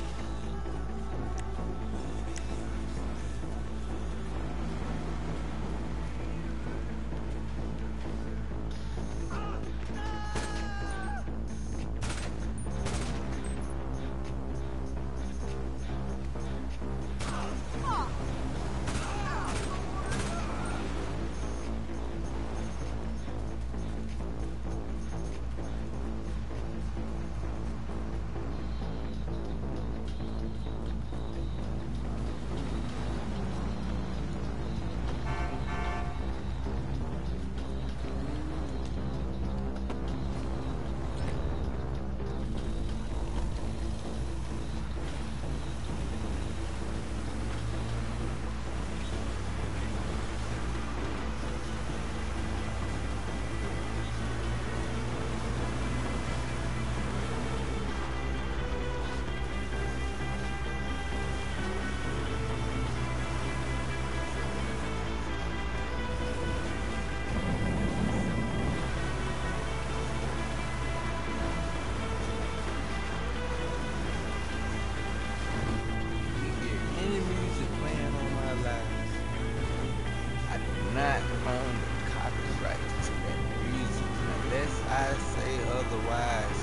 Any music playing on my live, I do not own the copyright to that music unless I say otherwise.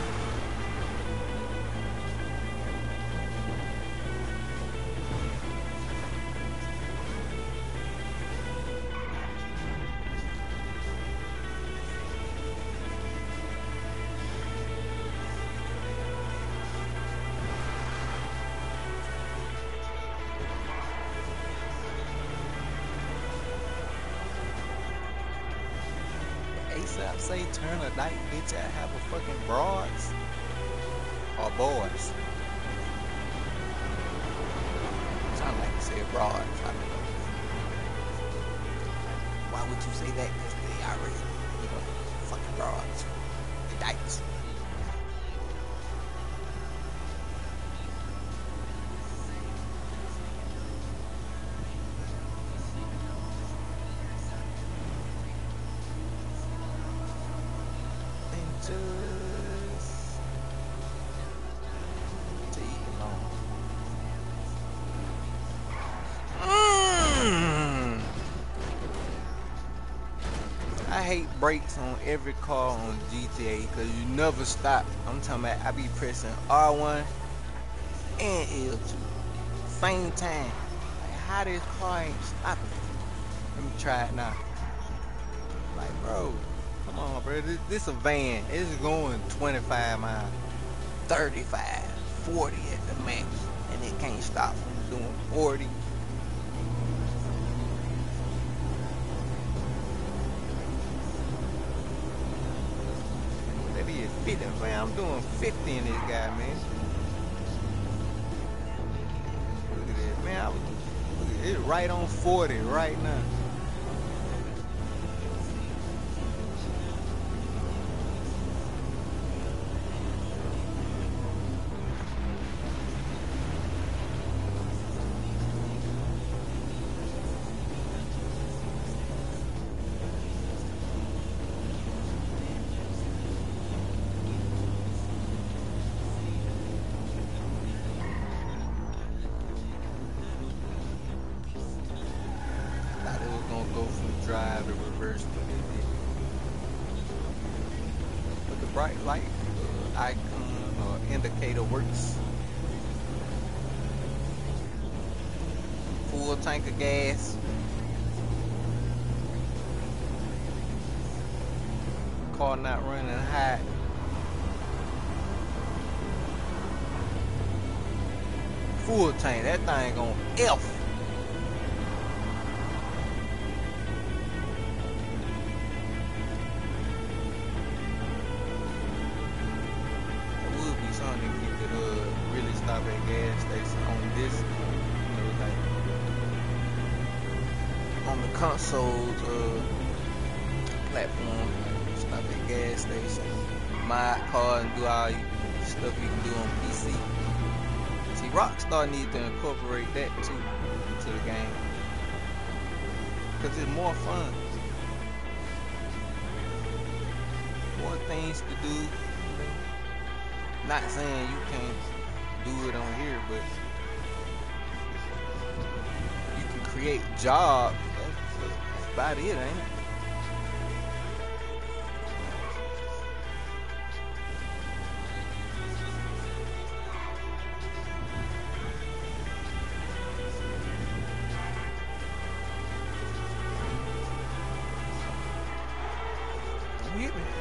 ASAP say turn a night bitch I have a fucking broads or boys. Sound like you said broads. I don't know. Why would you say that? Because they already, fucking broads. The dykes. Just take it on. I hate brakes on every car on GTA because you never stop. I'm talking about I be pressing R1 and L2 same time. Like how this car ain't stopping? Let me try it now. Like bro. Come on, bro. This a van. It's going 25 miles, 35, 40 at the max, and it can't stop from doing 40. That is 50, man. I'm doing 50 in this guy, man. Look at that, man. It's right on 40 right now. Drive to reverse, but the bright light icon or indicator works. Full tank of gas. Car not running hot. full tank. That thing on F. It would be something if you could really stop at gas station on this, like on the consoles platform. Stop at gas station, mod cars, and do all stuff you can do on PC. See, Rockstar needs to incorporate that too into the game, because it's more fun, more things to do. Not saying you can't do it on here, but you can create jobs. That's about it, ain't it? Hit me.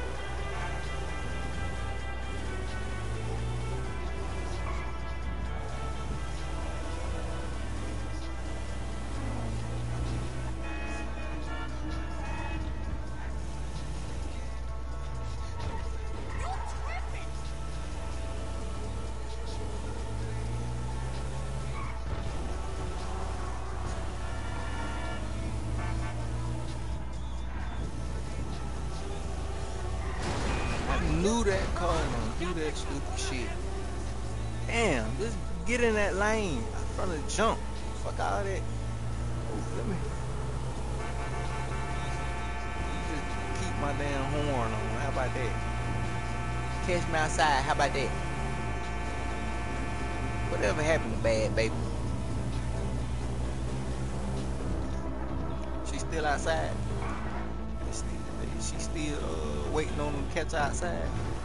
Knew that car gonna do that stupid shit. Damn, just get in that lane. I'm trying to jump. Fuck all that. Oh, let me. Just keep my damn horn on. How about that? Catch me outside. How about that? Whatever happened to Bad Baby? She still outside? She still waiting on them to catch her outside?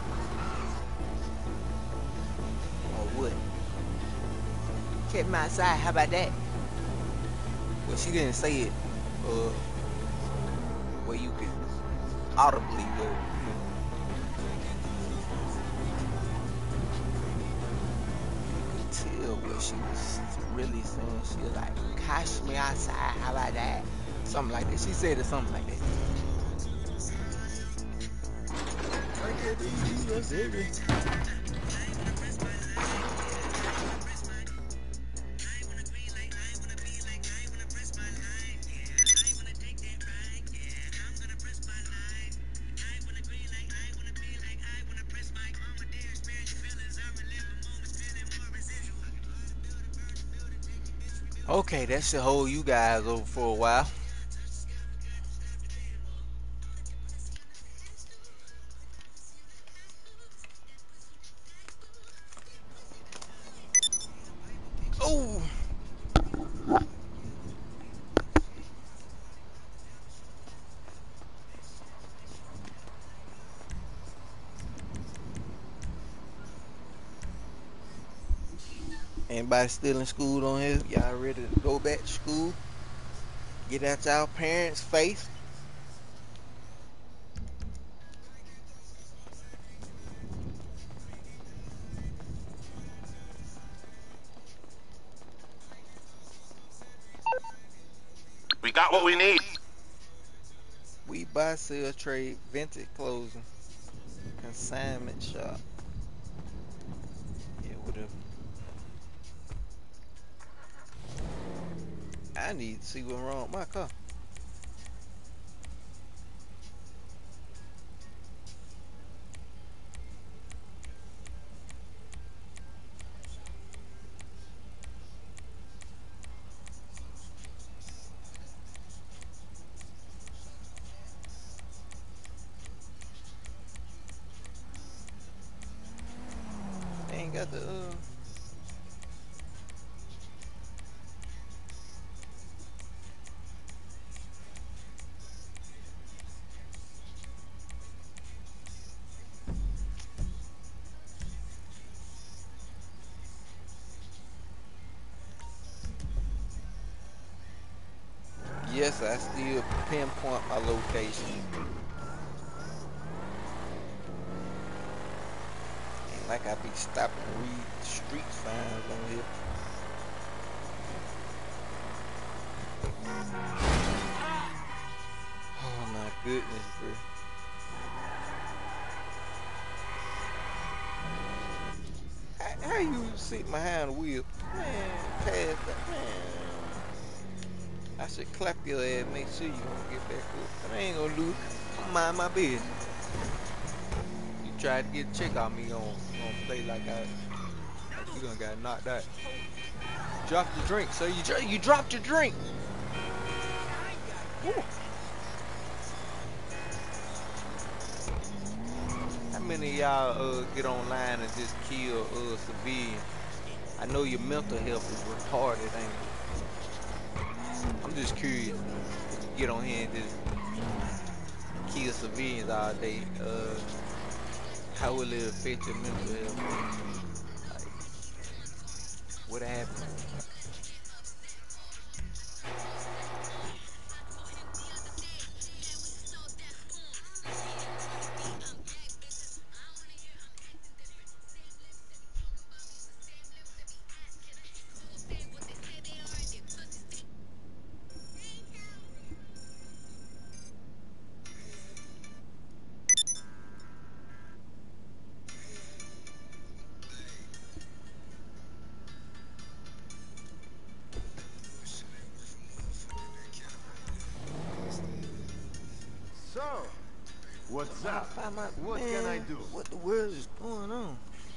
Or what? Catch me outside, how about that? Well, she didn't say it where you could audibly go, you could tell what she was really saying. She was like, catch me outside, how about that? Something like that. She said it something like that. Okay, that should hold you guys over for a while. Oh! Anybody still in school on here? Y'all ready to go back to school? Get out y'all parents' face? We got what we need. We buy, sell, trade, vintage clothing, consignment shop. Yeah, whatever. I need to see what's wrong with my car. Ain't got the Yes, I still pinpoint my location. Ain't like I be stopping to read street signs on here. Oh my goodness, bro. How you sit behind the wheel? Man, pass that, man. I should clap your ass, make sure you don't get back up. But I ain't gonna lose. I'm mind my business. You tried to get a check on me, gonna play like you done got knocked out. Dropped your drink, so you dropped your drink. Woo. How many of y'all get online and just kill civilians? I know your mental health is retarded, ain't it? I'm just curious. If you get on here and just kill civilians all day, how will it affect your mental health? Like, what happened? So, what's up? What Man, can I do? what the world is going on?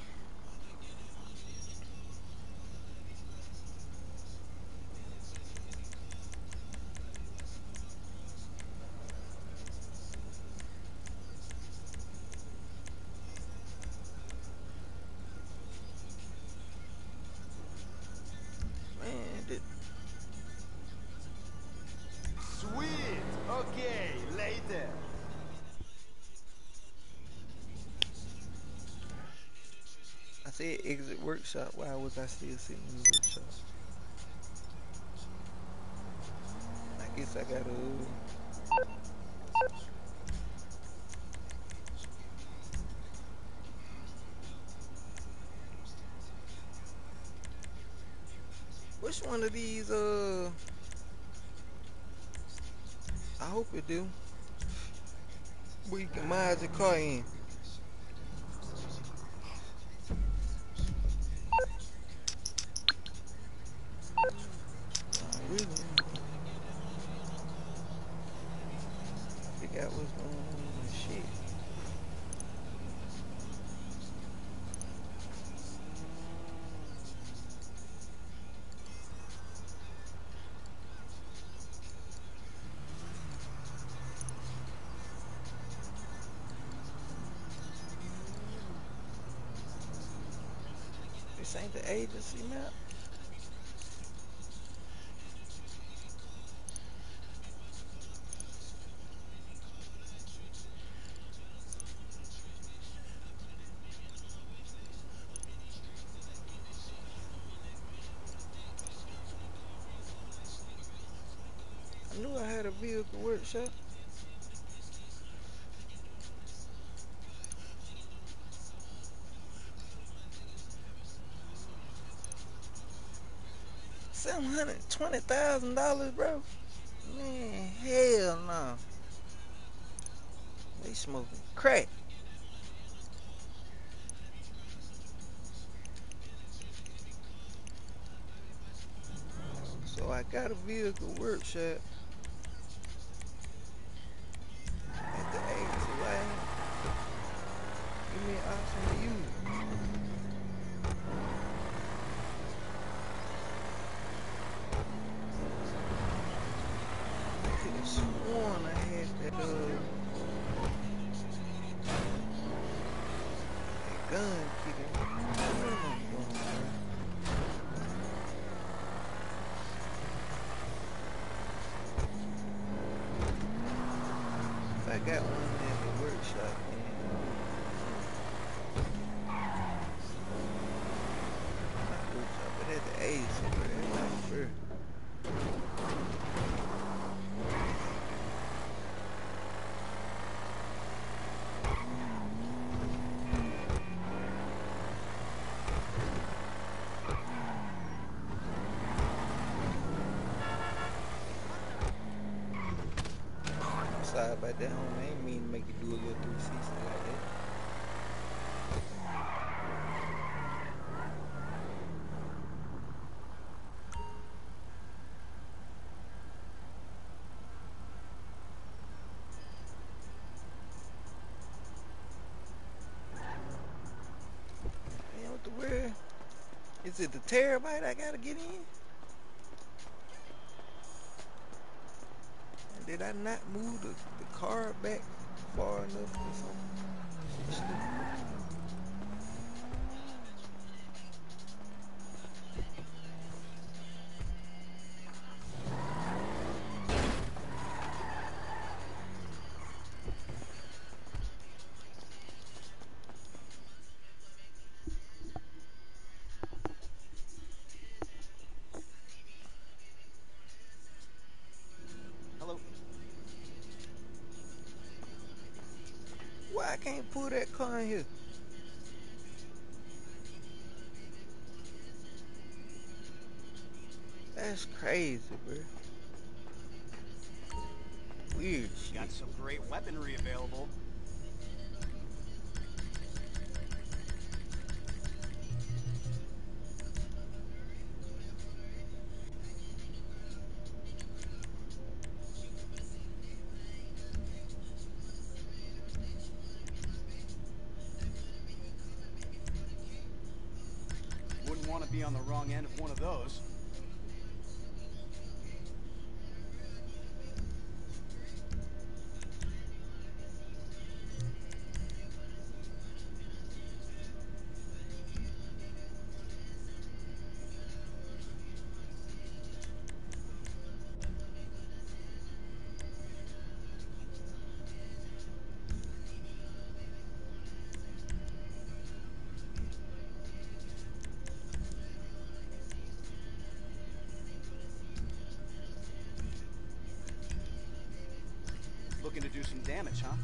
Man, Sweet. Okay, later. I said exit workshop. Why was I still sitting in the workshop? I guess I gotta. Which one of these? I hope it do. Where you can mod your car in. Really? Figure out what's going on and shit. This ain't the agency map. I knew I had a vehicle workshop. $720,000, bro. Man, hell no. They smoking crack. So I got a vehicle workshop at the agency. Why ain't give me an option to use it? I could have sworn I had that gun kicking. Where am I going, bro? If I got one at the workshop, not workshop, but at the agency, bro. Like, bro. about that, homie. I ain't mean to make you do a little 360 like that. Man, what the world? Is it the terabyte I gotta get in? And did I not move the car back far enough or something? Stupid. Hello. Why I can't pull that car in here? That's crazy, bro. Weird shit. Got some great weaponry available. Wouldn't want to be on the wrong end of one of those. Looking to do some damage, huh?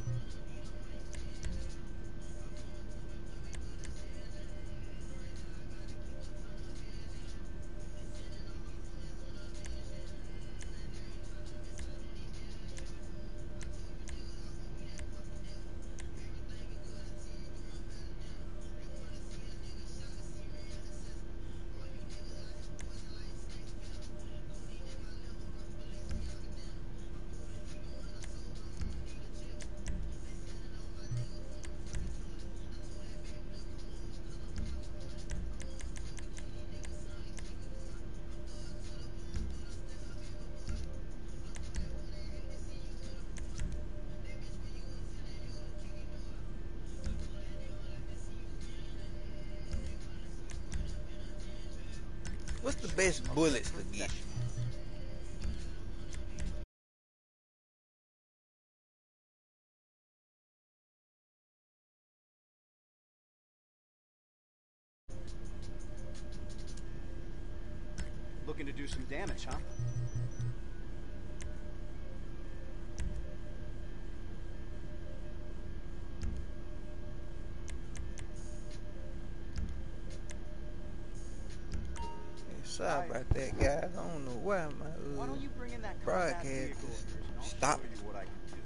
What's the best bullets to get? Looking to do some damage, huh? Sorry about that, guys. I don't know why Why don't my you bring in that combat broadcast vehicle of just yours and I'll stopped. show you what I can do.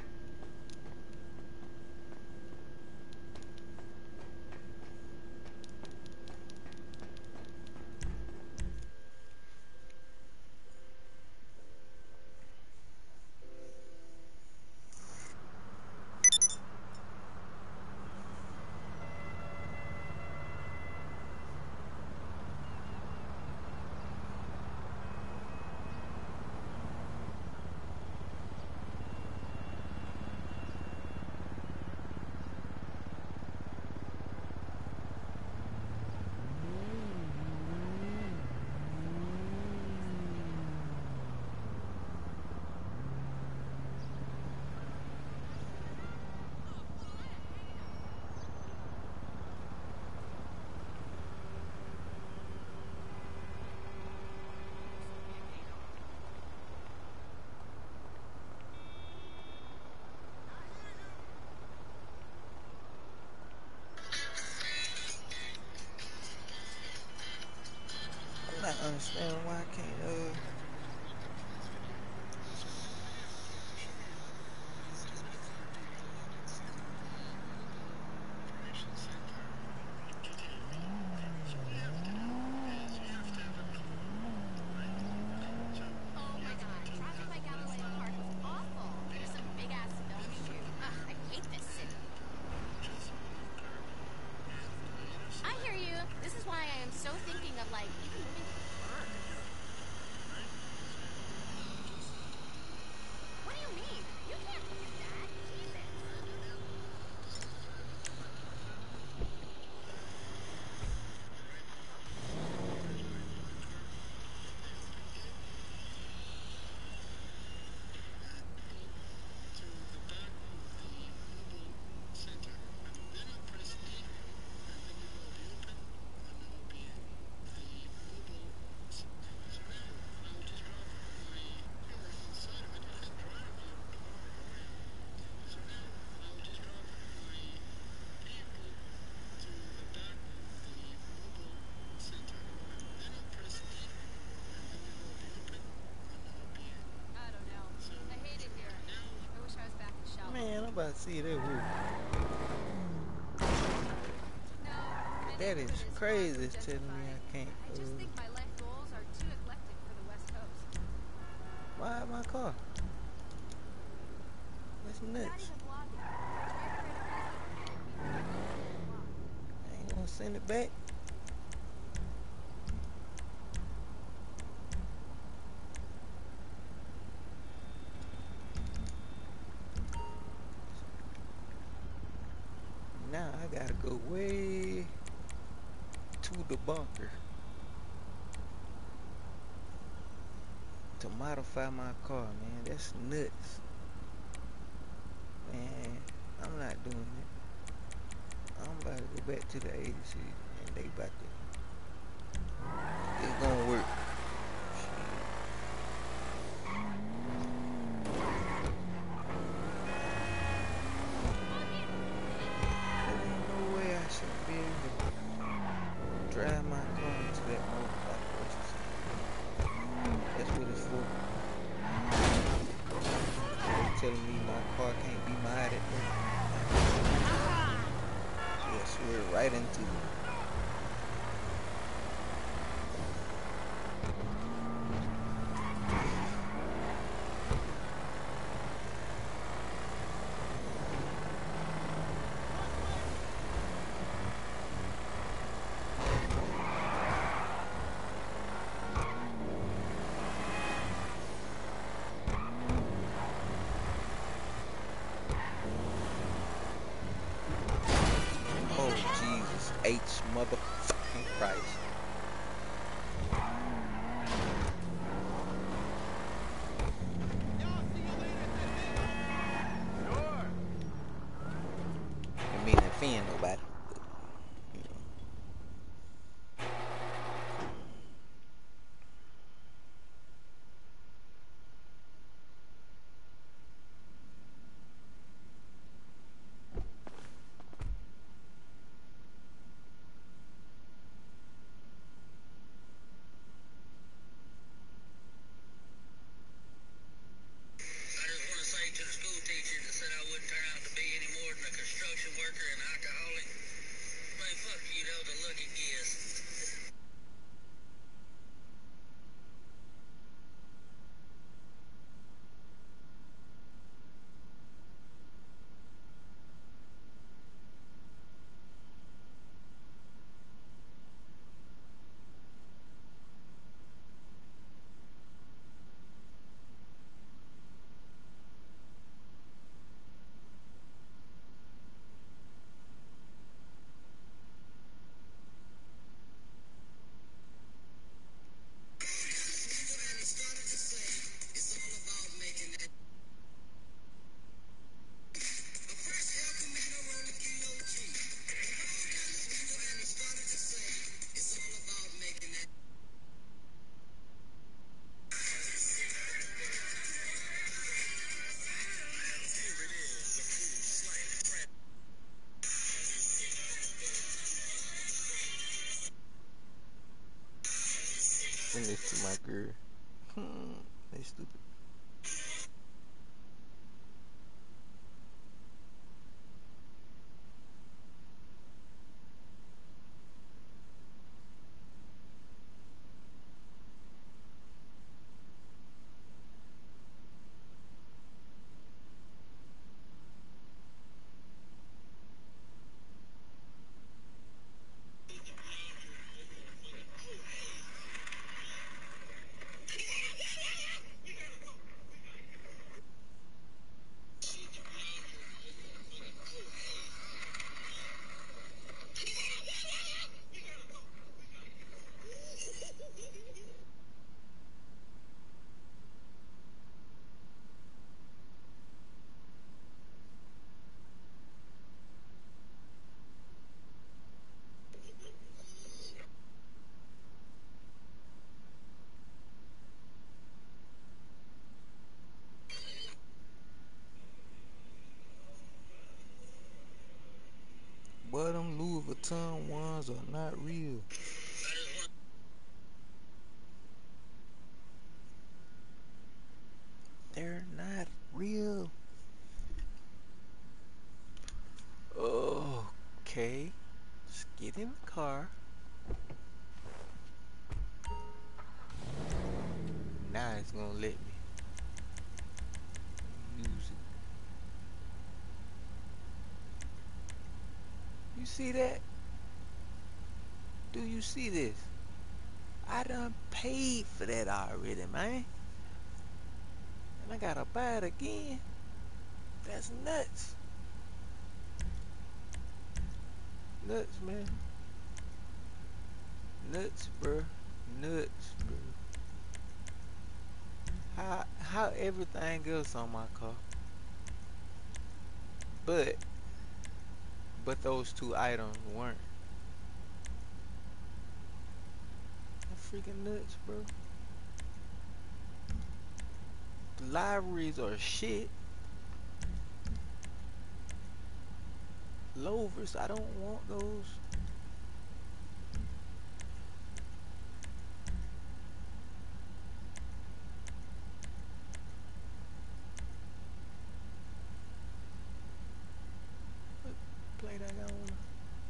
I'm not understanding why I can't See that woo. That is crazy. It's telling me I can't. I just think my life goals are too eclectic for the West Coast. Why my car? That's Not nuts. even vlogging. I ain't gonna send it back. Now I gotta go way to the bunker to modify my car, man. That's nuts. Man, I'm not doing it. I'm about to go back to the 80s and they about to. It's gonna work. There ain't no way I should be able to drive my car into that motorbike. What you saying? That's what it's for. They telling me my car can't be modded. Yeah, swear right into it. Oh Jesus H motherfucking Christ. I mean offend nobody. You know. I just want to say to the school teacher that said I wouldn't turn out to be any more than a construction worker and alcoholic. Man, fuck you, that was a lucky guess. Send this to my girl. They stupid. But them Louis Vuitton ones are not real. They're not real. Okay, just get in the car. Now it's gonna let me use it. You see that? Do you see this? I done paid for that already, man. And I gotta buy it again. That's nuts. Nuts, man. Nuts, bro. Nuts, bro. How everything else on my car, but those two items weren't. Freaking nuts, bro. The libraries are shit. Louvers, I don't want those. What plate I got on?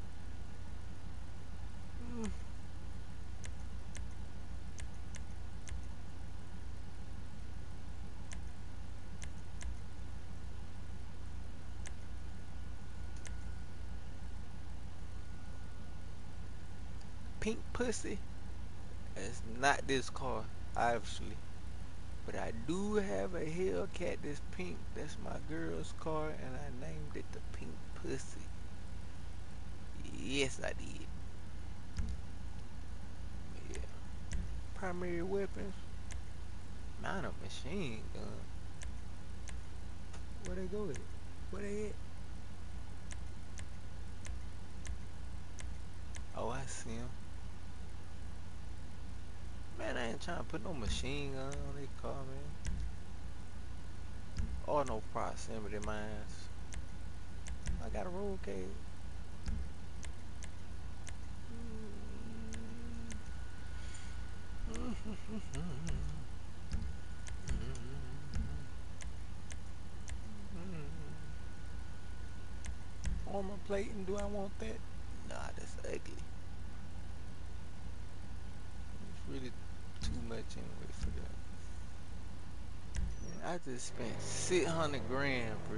Pink pussy. It's not this car, obviously. But I do have a Hellcat that's pink. That's my girl's car, and I named it the Pink Pussy. Yes, I did. Yeah. Primary weapons. Mount a machine gun. Where they go at? Where they at? Oh, I see him. Man, I ain't trying to put no machine gun on this car, man. Or no proximity mines. I got a roll cage. Armor plating, do I want that? Nah, that's ugly. It's really too much anyway for that. Man, I just spent 600 grand, bro.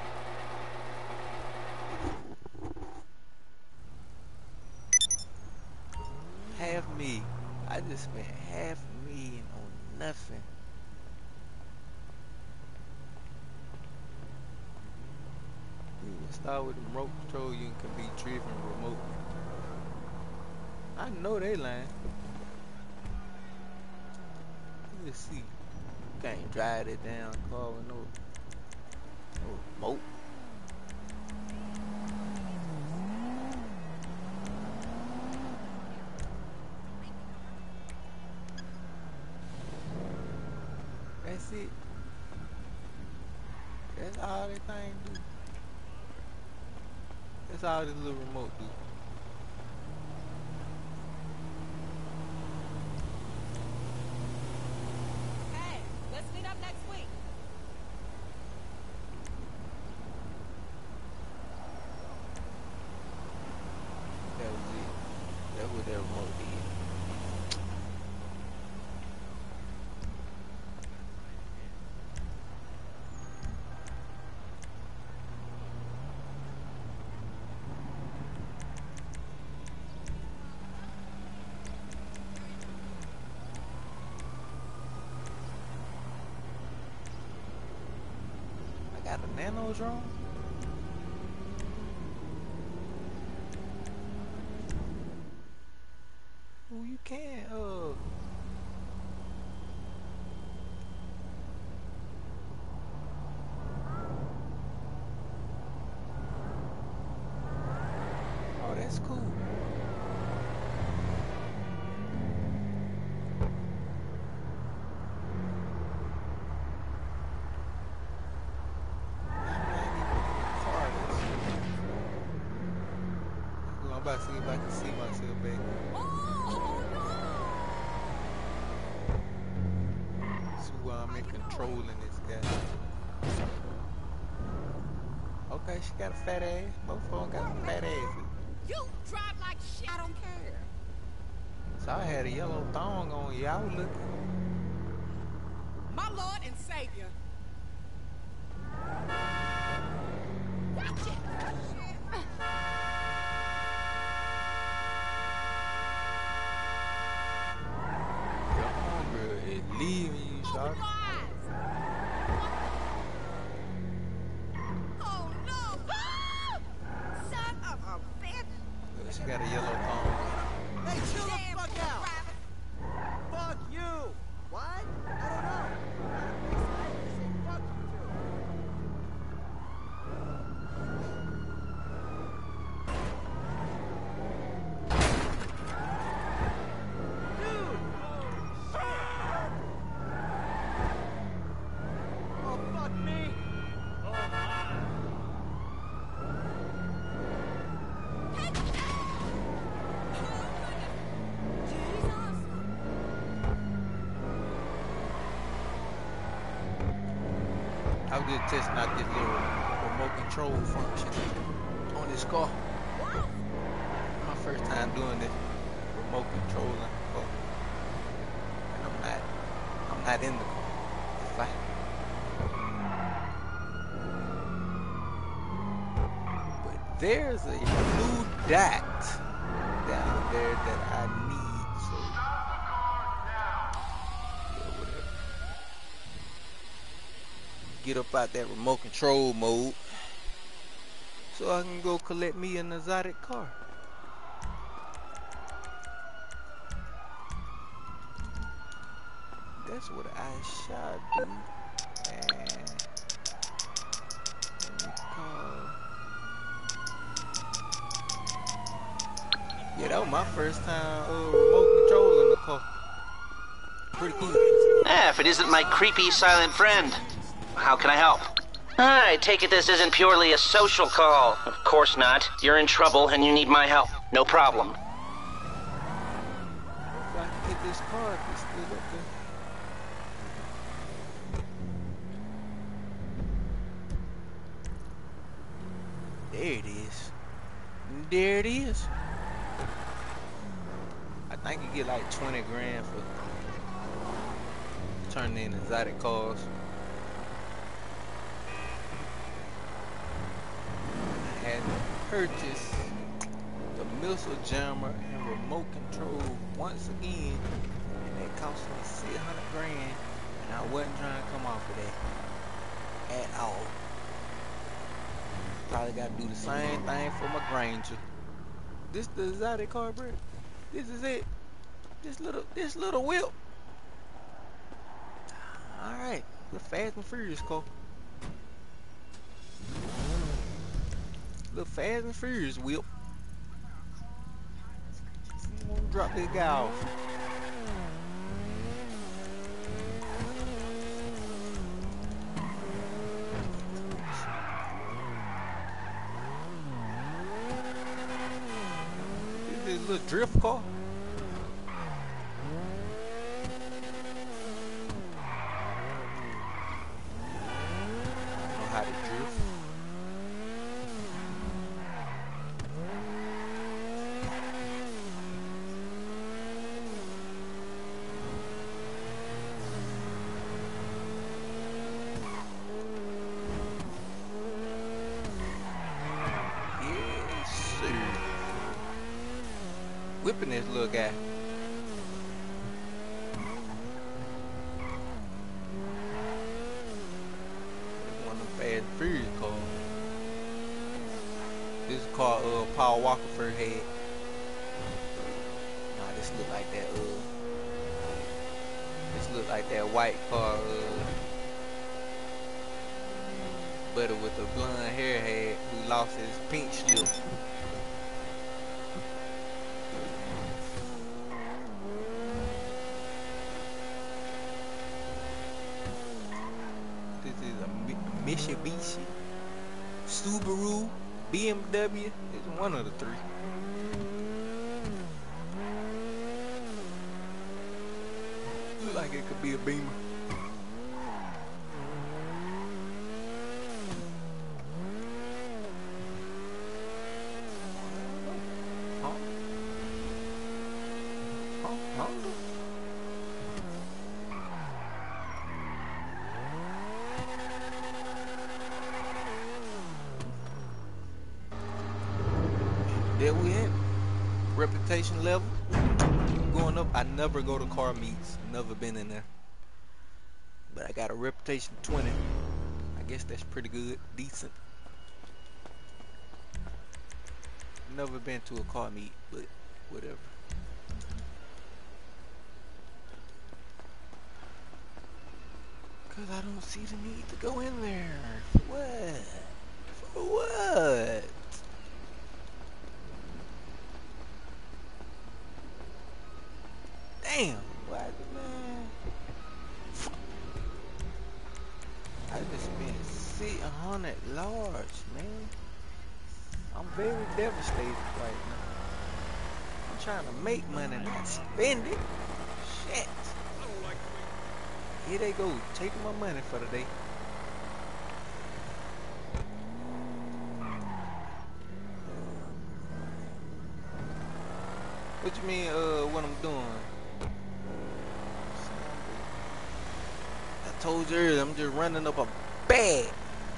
Half me. I just spent $500,000 on nothing. You can start with the remote control. You can be driven remotely. I know they lying. Let's see. You can't drive that damn car with no remote. That's it. That's all that thing do. That's all this little remote do. Hey, let's meet up next week. That was it. That's what that remote did. I got a nano drone. Oh, you can. Oh, that's cool. I'm about to see if I can see myself back. Oh See why I'm in control in this guy. Okay, she got a fat ass. Both of them got fat asses. You drive like shit. I don't care. So I had a yellow thong on you. I was looking. My Lord and Savior. Watch it. Your homegirl is leaving you, Open shawty. your eyes. Oh no! Son of a bitch! She got a yellow thong. Hey, chill the Damn fuck out! driver. Fuck you! What? I don't know. Say fuck you too. Dude! Oh, fuck me! I was just testing out this little remote control function on this car. My first time doing this remote control on the car. And I'm not in the car. But there's a blue dot down there that I need. So yeah, whatever. Get up out that remote control mode so I can go collect me an exotic car. That's what I shall do. And let me call. Yeah, that was my first time remote controlling the car. Pretty cool. If it isn't my creepy silent friend. How can I help? I take it this isn't purely a social call. Of course not. You're in trouble and you need my help. No problem. If I can get this car, if it's still up there. There it is. There it is. I think you get like 20 grand for turning in exotic cars. I had purchased the missile jammer and remote control once again, and it cost me 600 grand, and I wasn't trying to come off of that at all. Probably got to do the same thing for my Granger. This the exotic car, bro. This is it. This little whip. All right, the Fast and Furious car. Little Fast and Furious whip. I'm gonna drop this guy off. This is a little drift car. Know how to drift. Yes, sir. Whipping this little guy. One of them Fast and Furious cars. This is car Paul Walker first had. Nah, this look like that this look like that white car buddy with the blonde hair had who lost his pink slip. This is a Mitsubishi, Subaru, BMW. It's one of the three. Look like it could be a Beamer. There we have it. Reputation level going up. I never go to car meets. Never been in there. But I got a reputation 20. I guess that's pretty good. Decent. Never been to a car meet, but whatever. Cause I don't see the need to go in there. For what? For what? Damn, what, man? I just spent 600 large, man. I'm very devastated right now. I'm trying to make money, not spend it. Shit. Here they go, taking my money for the day. What you mean, what I'm doing? I told you earlier, I'm just running up a bag.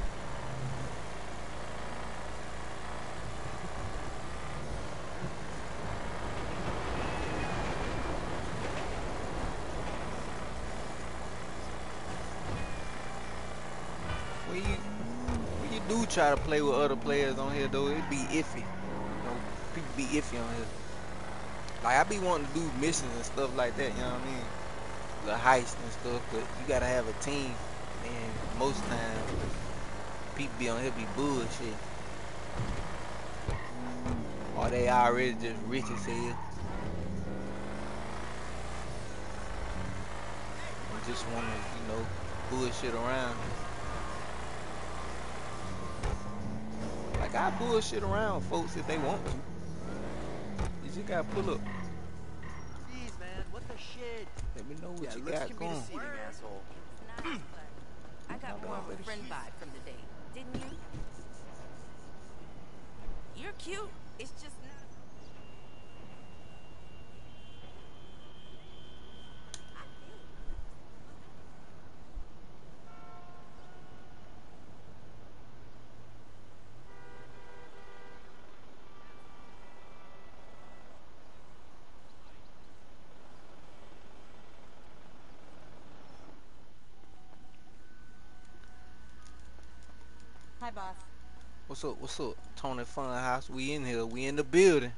When you do try to play with other players on here though, it be iffy. You know, people be iffy on here. Like I be wanting to do missions and stuff like that, you know what I mean? The heist and stuff, but you gotta have a team. And most times, people be on here be bullshit. Or they already just rich as hell. And just wanna, you know, bullshit around. Like I bullshit around folks if they want to. You just gotta pull up. Jeez, man, what the shit? Let me know what you got going. Asshole. Nice, but I got more of a friend vibe from the date, didn't you? You're cute. It's just not. Hi, boss. What's up? What's up? Tony Funhouse. We in here. We in the building.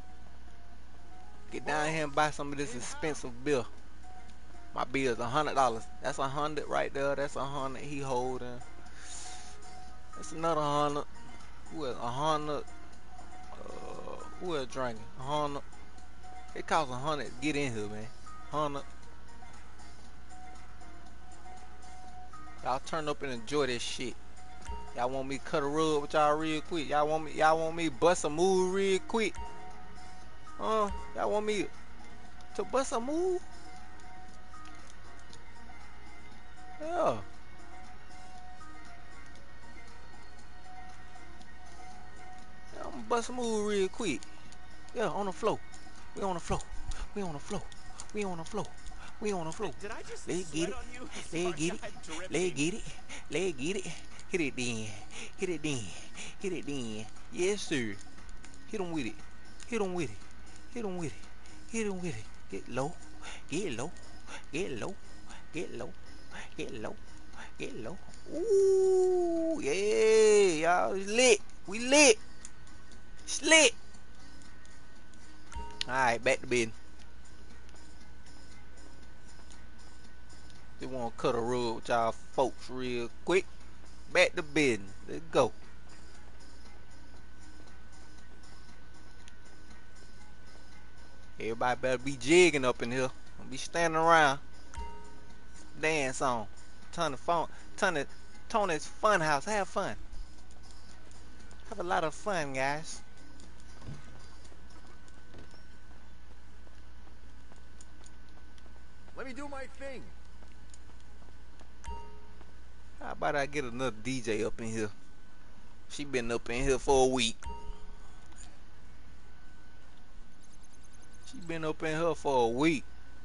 Get down here and buy some of this expensive beer. My beer is $100. That's $100 right there. That's $100 he holding. That's another $100. Who else? $100. Who else drinking? $100. It costs $100 to get in here, man. $100. Y'all turn up and enjoy this shit. Y'all want me to cut a rug with y'all real quick? Y'all want me to bust a move real quick? Y'all want me to bust a move? Yeah. I'm gonna bust a move real quick. Yeah, on the floor. We on the floor. We on the floor. We on the floor. We on the floor. Did I just Let's get it. Let's get it. Let's get it. Let's get it. Hit it then. Hit it then. Hit it then. Yes, sir. Hit him with it. Hit him with it. Hit him with it. Hit him with it. Get low. Get low. Get low. Get low. Get low. Get low. Ooh, yeah. Y'all lit. We lit. It's lit. Alright, back to bed. They want to cut a rug with y'all folks real quick. Back to business. Let's go. Everybody better be jigging up in here. Don't be standing around. Dance on. Tony's Funhouse. Have fun. Have a lot of fun, guys. Let me do my thing. How about I get another DJ up in here? She been up in here for a week. She been up in here for a week.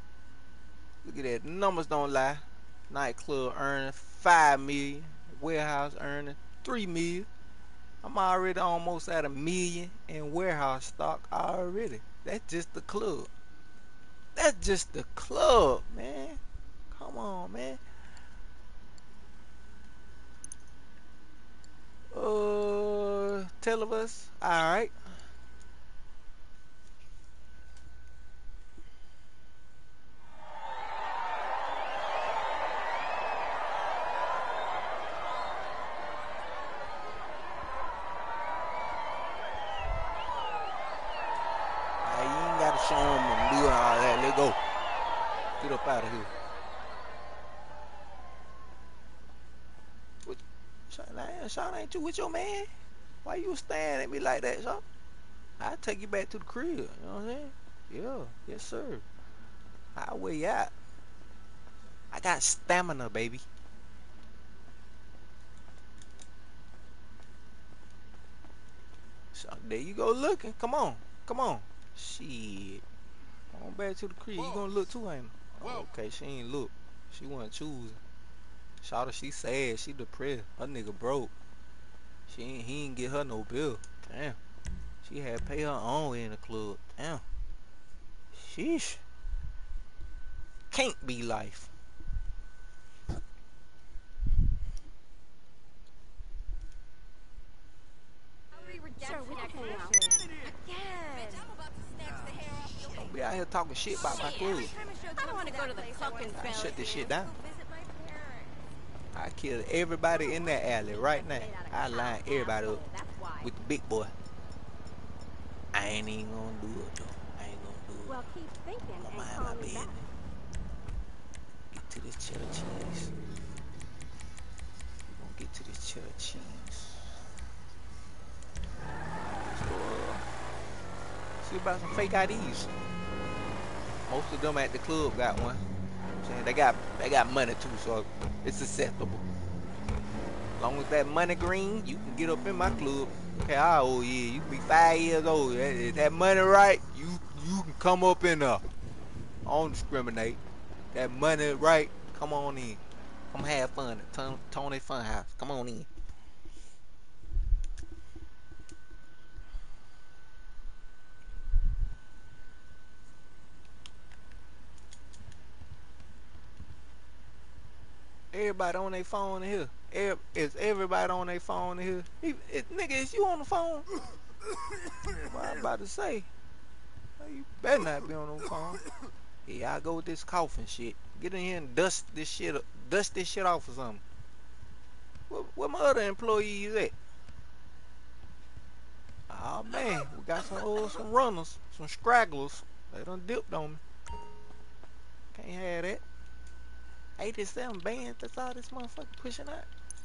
Look at that. The numbers don't lie. Nightclub earning 5 million. Warehouse earning 3 million. I'm already almost at 1 million in warehouse stock already. That's just the club. That's just the club, man. Come on, man. Tell of us. Alright. You ain't gotta show them and do all that. Let go. Get up out of here. Sean, ain't you with your man? Why you staring at me like that, Sean? I'll take you back to the crib. You know what I'm saying? Yeah. Yes, sir. I'll weigh you out. I got stamina, baby. So there you go looking. Come on. Come on. Shit. Come on back to the crib. You gonna look too, ain't you? Oh, okay, she ain't look. She wasn't choosing. Shawty, she sad. She depressed. Her nigga broke. He ain't get her no bill. Damn. She had to pay her own way in the club. Damn. Sheesh. Can't be life. Don't be out here talking shit about my club. I don't want to go to the fucking I shut this shit down. I kill everybody in that alley right now. I line everybody up with the big boy. I ain't even gonna do it though. I ain't gonna do it. Well, keep thinking I'm gonna and mind call my me business. back. Get to this cheddar cheese. We're gonna get to this cheddar cheese. So, see about some fake IDs. Most of them at the club got one. You know what I'm saying? They got money too, so it's acceptable. As long as that money green, you can get up in my club. Okay, oh yeah, you can be 5 years old. Is that money right? You can come up in there. I don't discriminate. That money right? Come on in. Come have fun at Tony Funhouse. Come on in. Everybody on their phone in here. Is everybody on their phone in here? Nigga, is you on the phone? What I about to say? You better not be on the phone. Yeah, I go with this coughing shit. Get in here and dust this shit off or something. Where my other employees at? Oh man, we got some runners, some scragglers. They done dipped on me. Can't have that. 87 bands, that's all this motherfucker pushing out.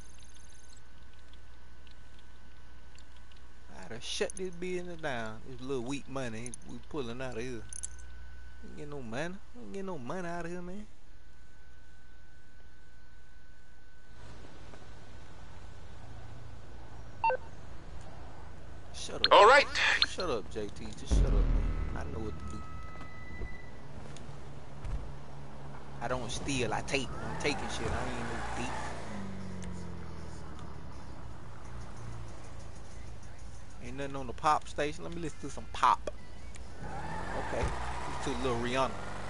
I gotta shut this business down. This little weak money we pulling out of here. Ain't get no money. Ain't get no money out of here, man. Shut up. All right. Shut up, JT. Just shut up, man. I know what to do. I don't steal, I take. I'm taking shit. I ain't no thief. Ain't nothing on the pop station. Let me listen to some pop. Okay. Listen to a little Rihanna.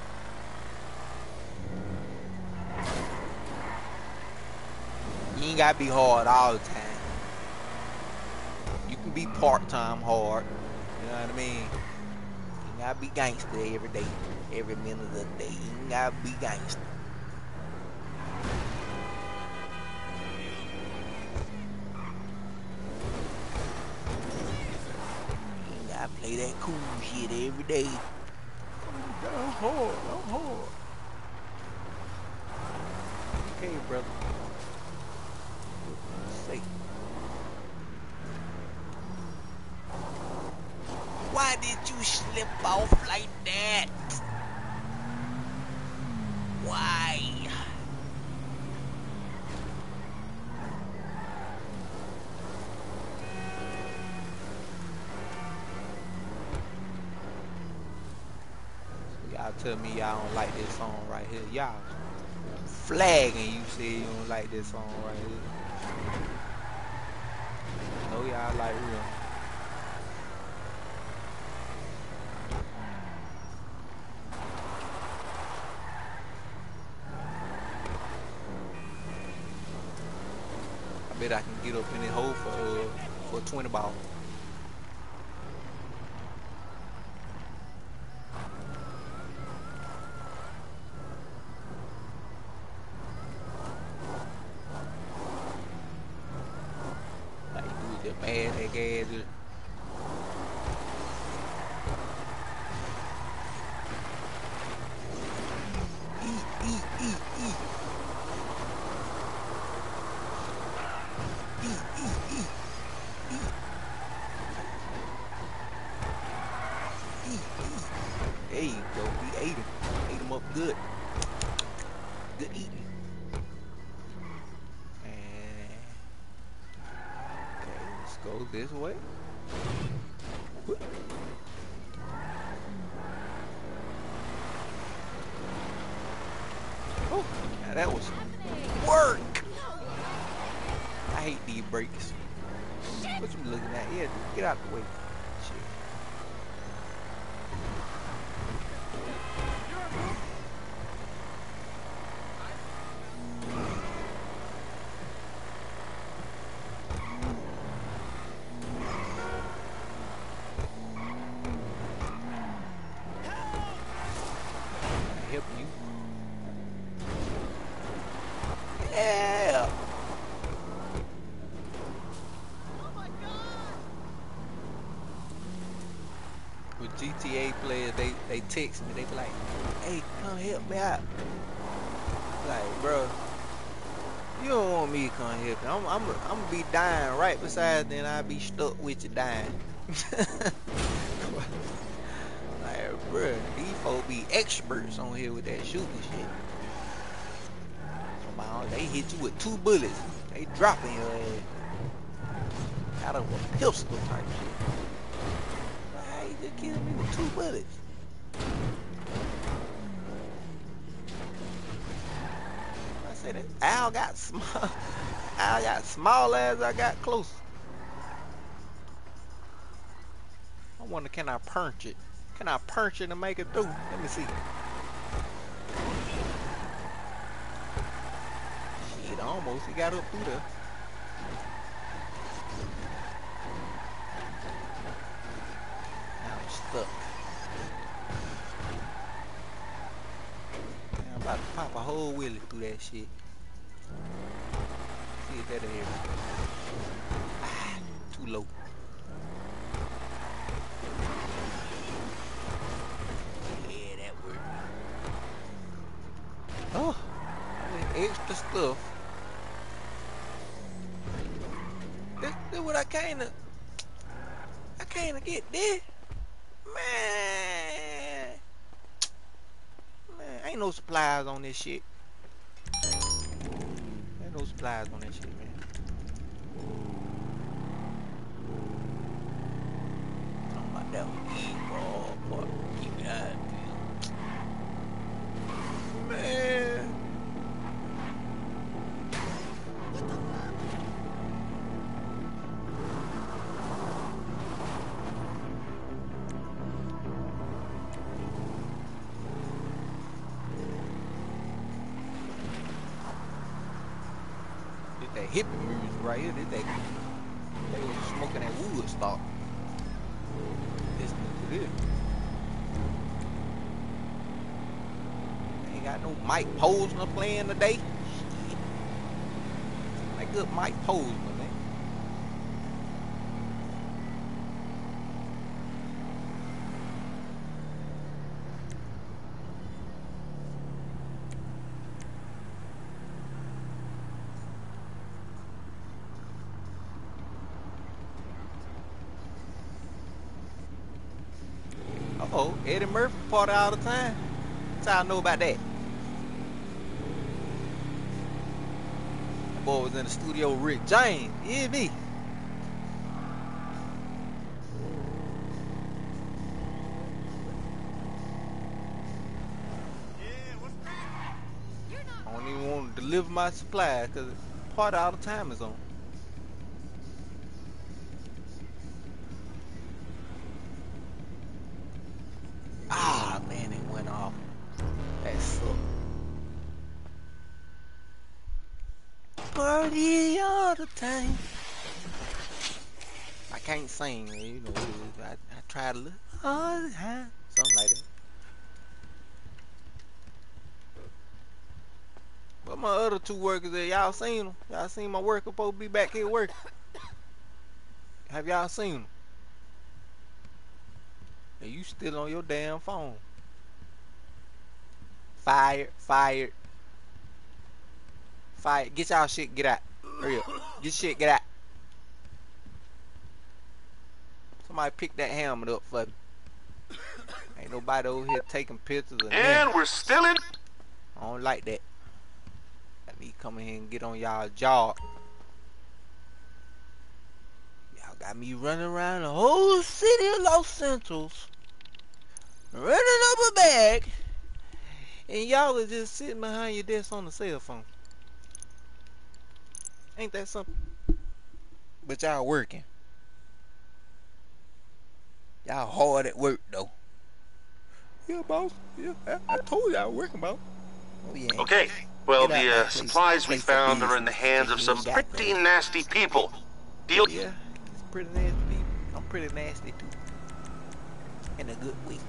You ain't gotta be hard all the time. You can be part-time hard. You know what I mean? You ain't gotta be gangster every day. Every minute of the day. You ain't gotta be gangster. You ain't gotta play that cool shit every day. I'm hard. I'm hard. Okay, brother. Say. Why did you slip off like that? Why? Y'all Don't tell me y'all don't like this song right here. Y'all flagging you say you don't like this song right here. Know y'all like real. I bet I can get up in this hole for 20 ball. Man, that gas is... There you go, we ate him. Ate him up good. Good eating. Go this way. Oh, now that was work. I hate these brakes. What you looking at? Yeah, get out the way. Shit. Yeah. With GTA players, they text me. They be like, "Hey, come help me out." Like, bro, you don't want me to come help you. I'm gonna be dying right beside. Then I be stuck with you dying. Like, bro, these folks be experts on here with that shooting shit. They hit you with 2 bullets. They dropping your ass out of a pistol type shit. Why you just killed me with 2 bullets? I said that Al got small. Al got small as I got close. I wonder, can I punch it? Can I punch it and make it through? Let me see. Almost, he got up through there. Now I'm stuck. Man, I'm about to pop a whole wheelie through that shit. See if that'll hear me. Ah, too low. Yeah, that worked. Oh, extra stuff. This what I came to get this. Man, ain't no supplies on this shit. Ain't no supplies on that shit, man. Talking about that one. Boy, keep it out. Man. That hippie music right here, they was smoking that wood stock. Listening to this. Ain't got no Mike Posner playing today. Shit. That good Mike Posner, man. Uh-oh, Eddie Murphy party all the time. That's how I know about that. That boy was in the studio with Rick James. You hear me? my supplies because part of all the time is on. Ah, man, it went off. That sucked. Party all the time. I can't sing, you know. I try to look all the time, something like that. But my other two workers there, y'all seen them? Y'all seen my worker supposed to be back here working? Have y'all seen them? And you still on your damn phone. Fired, fired. Fired. Get y'all shit, get out. Hurry up. Get shit, get out. Somebody pick that helmet up for me. Ain't nobody over here taking pictures of And nothing. we're still in. I don't like that. Let me come in here and get on y'all job. Y'all got me running around the whole city of Los Santos, running up a bag, and y'all are just sitting behind your desk on the cell phone. Ain't that something? But y'all working. Y'all hard at work though. Yeah, boss. Yeah, I told you I was working, boss. Oh yeah. Okay, well, Get out my the place. supplies we Place of found are in the business. hands of You some ain't got pretty that. nasty people. Deal. Yeah, it's pretty nasty people. I'm pretty nasty too. In a good way.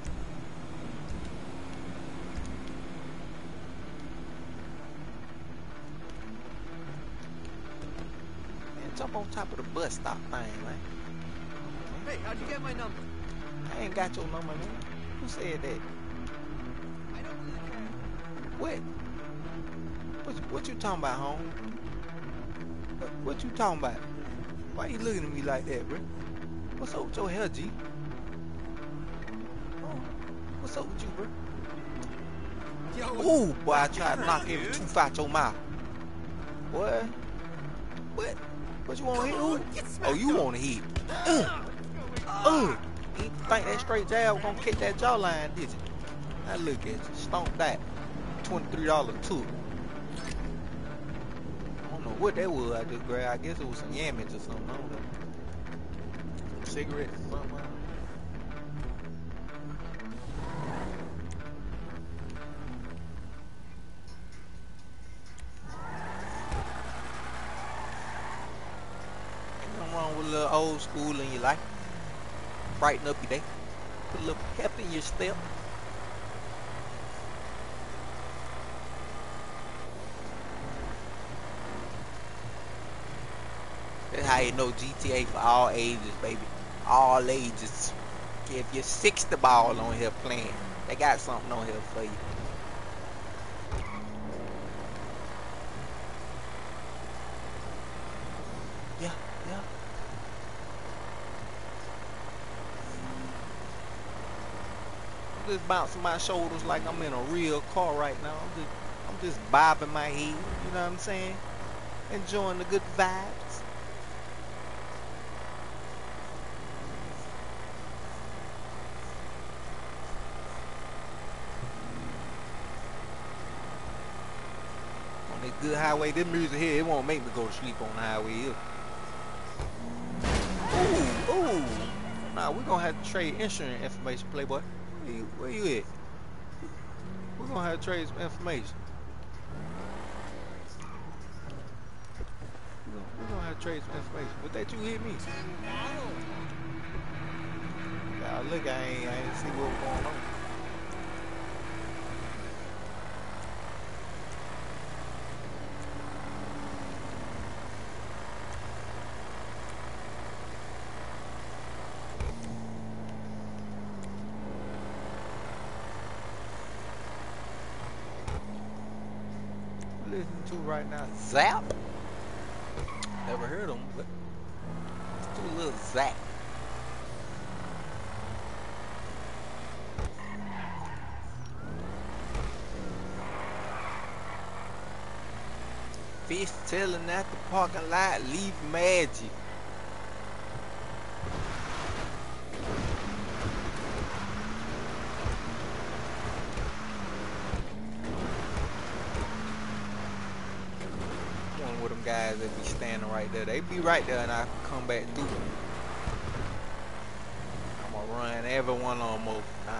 Man, jump on top of the bus stop thing, man. Hey, how'd you get my number? I ain't got your number, man. Who said that? I don't really care. What you talking about, home? What you talking about? Why you looking at me like that, bro? What's up with your hair, G? Oh, what's up with you, bro? Ooh, boy, I tried to knock every tooth out your mouth. What? What you want to hit? Who? Oh, you want to hit? You think that straight jab was gonna kick that jawline, did you? Now look at you, stomp that. $23 too. I don't know what that was I just grabbed. I guess it was some yamage or something. I don't know. Some cigarettes or something. Ain't nothing wrong with a little old school in your life. Brighten up your day. Put a little pep in your step. That's how you know GTA for all ages, baby. All ages. If you're 60 ball on here playing, they got something on here for you. Yeah. I'm just bouncing my shoulders like I'm in a real car right now. I'm just bobbing my head, you know what I'm saying? Enjoying the good vibes. On that good highway, this music here, it won't make me go to sleep on the highway either. Ooh. Nah, we're gonna have to trade insurance information, Playboy. Where you at? We're gonna have to trade some information. We're gonna have to trade some information. But that you hit me. Nah, look, I ain't see what was going on. Listening to right now, Zap. Never heard of them, but let's do a little Zap. Fish telling at the parking lot, leave magic. guys that be standing right there. They be right there and I come back through. I'm gonna run every one of them over.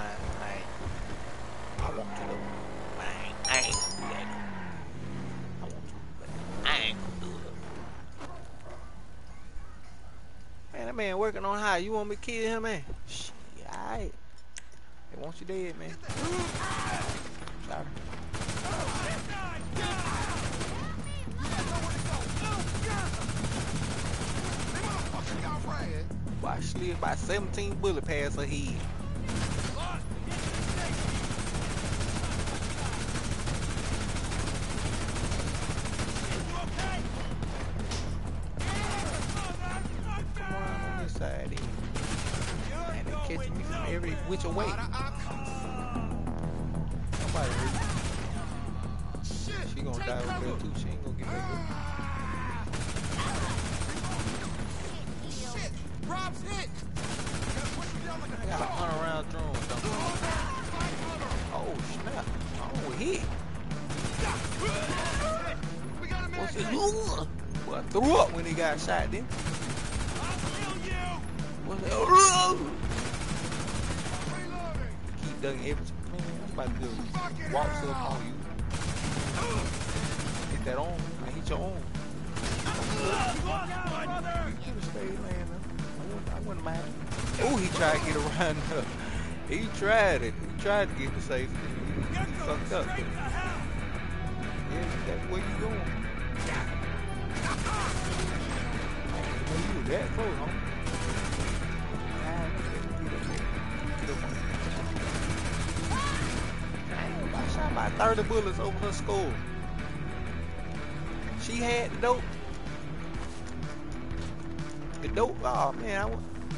I want to do it. I ain't gonna do that. I want to, but I ain't gonna do it. Man, that man working on high. You want me to kill him, man? Shit, alright. They want you dead, man. Sorry. Boy, I slid about 17 bullet past her head. Come on this side then. Man, they catching me from every which way. Somebody hurt. She gonna die over there too. She ain't gonna get back up. Rob's hit! I got a 100-round drone. Oh snap! Oh hit! What's it? Well, I threw up when he got shot. Then. What's it? Keep ducking every. Man, I'm about to do it. Walks up on you. Hit that arm. I hit your arm. You could've stayed laying there. I wouldn't mind. Oh, he tried to get around her. He tried it. He tried to get to safety. He fucked up. Yeah, that's where you going. Well, you were that close, huh? I shot about 30 bullets over her skull. She had the dope. The dope, oh man,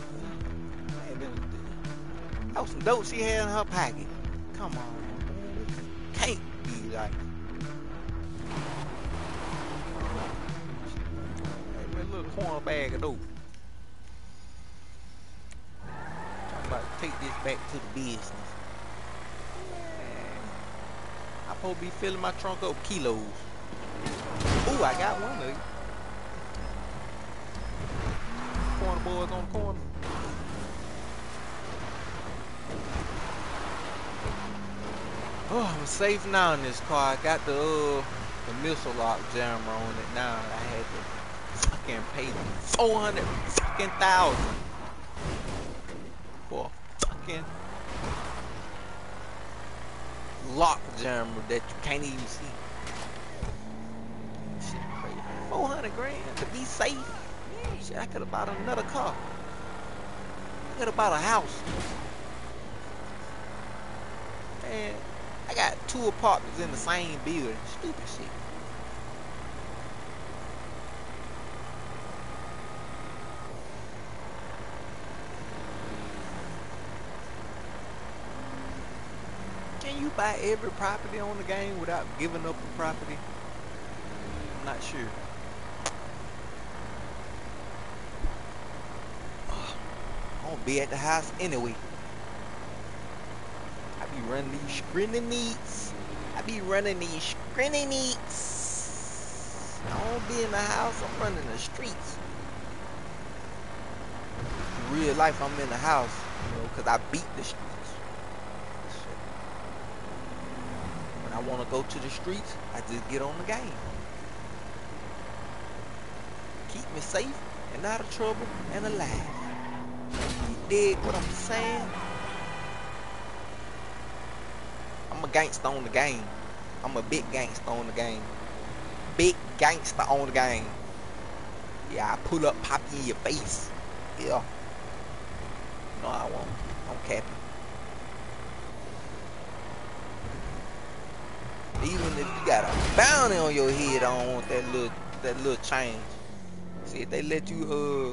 that was some dope she had in her pocket. Come on, man. Can't be like that little corner bag of dope. I'm about to take this back to the business. Man, I'm supposed to be filling my trunk up with kilos. Ooh, I got one of you. Corner boys on the corner. Oh, I'm safe now in this car. I got the missile lock jammer on it now. I had to fucking pay 400 fucking thousand for a fucking lock jammer that you can't even see. Shit crazy. 400 grand to be safe. Shit, I could have bought another car. I could have bought a house. Man, I got 2 apartments in the same building. Stupid shit. Can you buy every property on the game without giving up a property? I'm not sure. I'm gonna be at the house anyway. I be running these screening needs. I don't be in the house, I'm running the streets. In real life, I'm in the house, you know, cause I beat the streets. When I wanna go to the streets, I just get on the game. Keep me safe and out of trouble and alive. You dig what I'm saying? I'm a gangster on the game. I'm a big gangster on the game. Big gangster on the game. Yeah, I pull up, pop you in your face. Yeah. No, I won't. I'm capping. Even if you got a bounty on your head, I don't want that little change. See, if they let you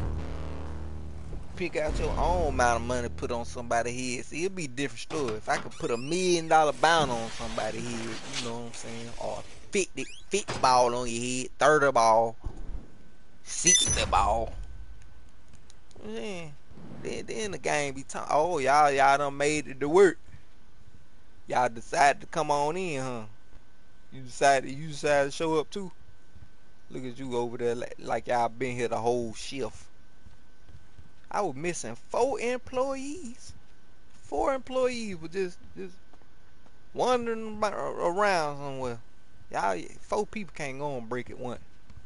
pick out your own amount of money to put on somebody's head, see, it'd be a different story. If I could put $1 million bounty on somebody's head, you know what I'm saying? Or 50 ball on your head, 30 ball, 60 ball. Man, then the game be talking, oh, y'all done made it to work. Y'all decided to come on in, huh? You decided to show up too. Look at you over there like y'all been here the whole shift. I was missing 4 employees. 4 employees were just wandering around somewhere. Y'all, 4 people can't go on break at once.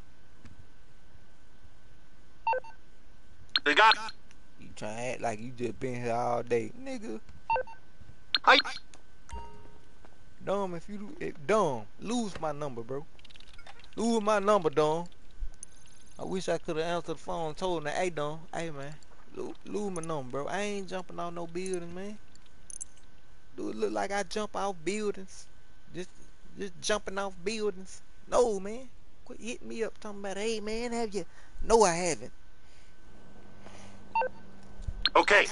They got. You trying to act like you just been here all day, nigga. Hi. Dumb, dumb, lose my number, bro. Lose my number, dumb. I wish I could have answered the phone and told him, hey, dumb, hey, man, lose my number, bro. I ain't jumping off no building, man. Do it look like I jump off buildings? Just jumping off buildings? No, man. Quit hitting me up talking about, hey, man, have you? No, I haven't. Okay.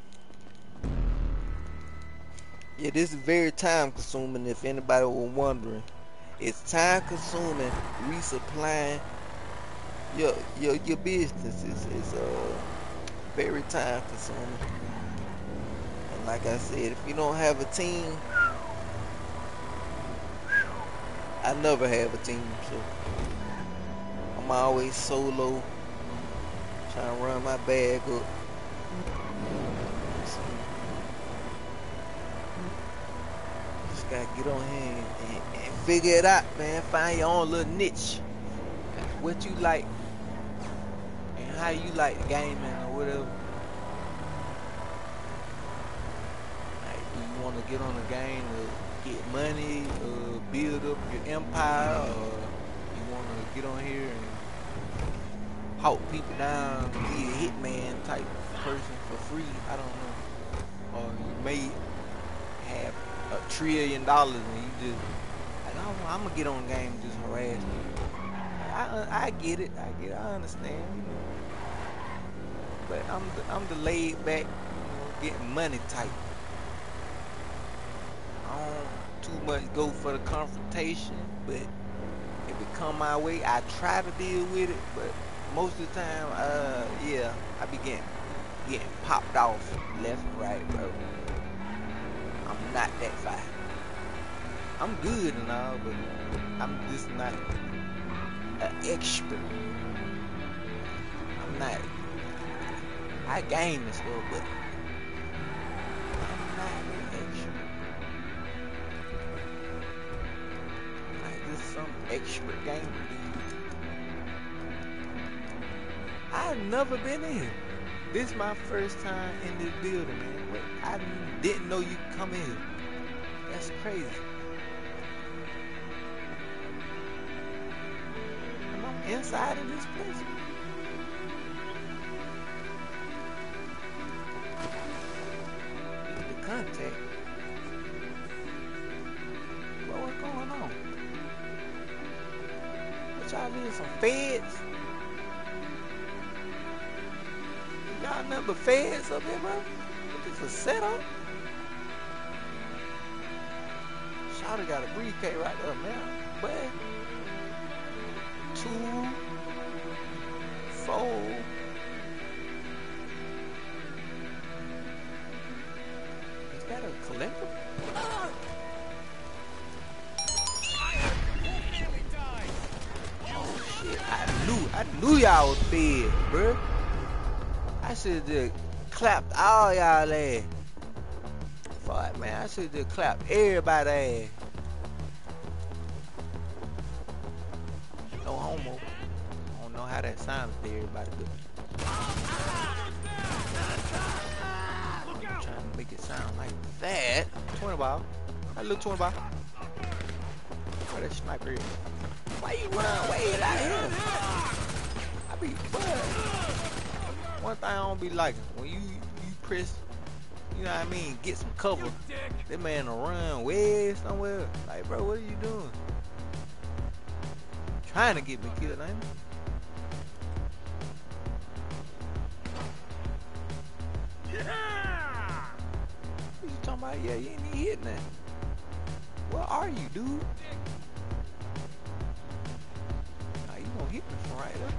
Yeah, this is very time consuming if anybody was wondering. It's time consuming resupplying your business. It's very time consuming. And like I said, if you don't have a team, I never have a team, so I'm always solo trying to run my bag up. Gotta get on here and figure it out, man. Find your own little niche. What you like and how you like gaming or whatever. Like, do you want to get on the game to get money, build up your empire, or you want to get on here and hawk people down, be a hitman type person for free? I don't know. Or you may have $1 trillion and you just like, oh, I'm gonna get on the game and just harass people. I get it, I understand, you know. But I'm the laid back, you know, getting money type. I don't too much go for the confrontation, but if it come my way, I try to deal with it. But most of the time, yeah, I be getting popped off left and right, bro. I'm not that fine. I'm good and all, but I'm just not an expert. I'm not. I game and stuff, but I'm not an expert. Like just some expert gamer dude. I've never been in here. This is my first time in this building, man. Wait, I didn't know you could come in here. That's crazy. And I'm inside of this place. The contact. What's going on? What y'all need? Some feds? Y'all remember feds up here, bro? What this a setup? Shawty got a briefcase right there, man. But 2, 4. Is that a collector? Oh shit! I knew y'all was fed, bro. I should just clapped all y'all ass. Fuck, man, I should just clapped everybody ass. No homo. I don't know how that sounds to everybody, but I'm trying to make it sound like that. 20 ball. That little 20 ball. Where that sniper is? Why you run way out here? I be one thing I don't be liking, when you press, you know what I mean, get some cover, that man will run way somewhere. Like, bro, what are you doing? Trying to get me killed, ain't he? Yeah! What you talking about? Yeah, you ain't even hitting that. Where are you, dude? Nah, you gonna hit me from right there.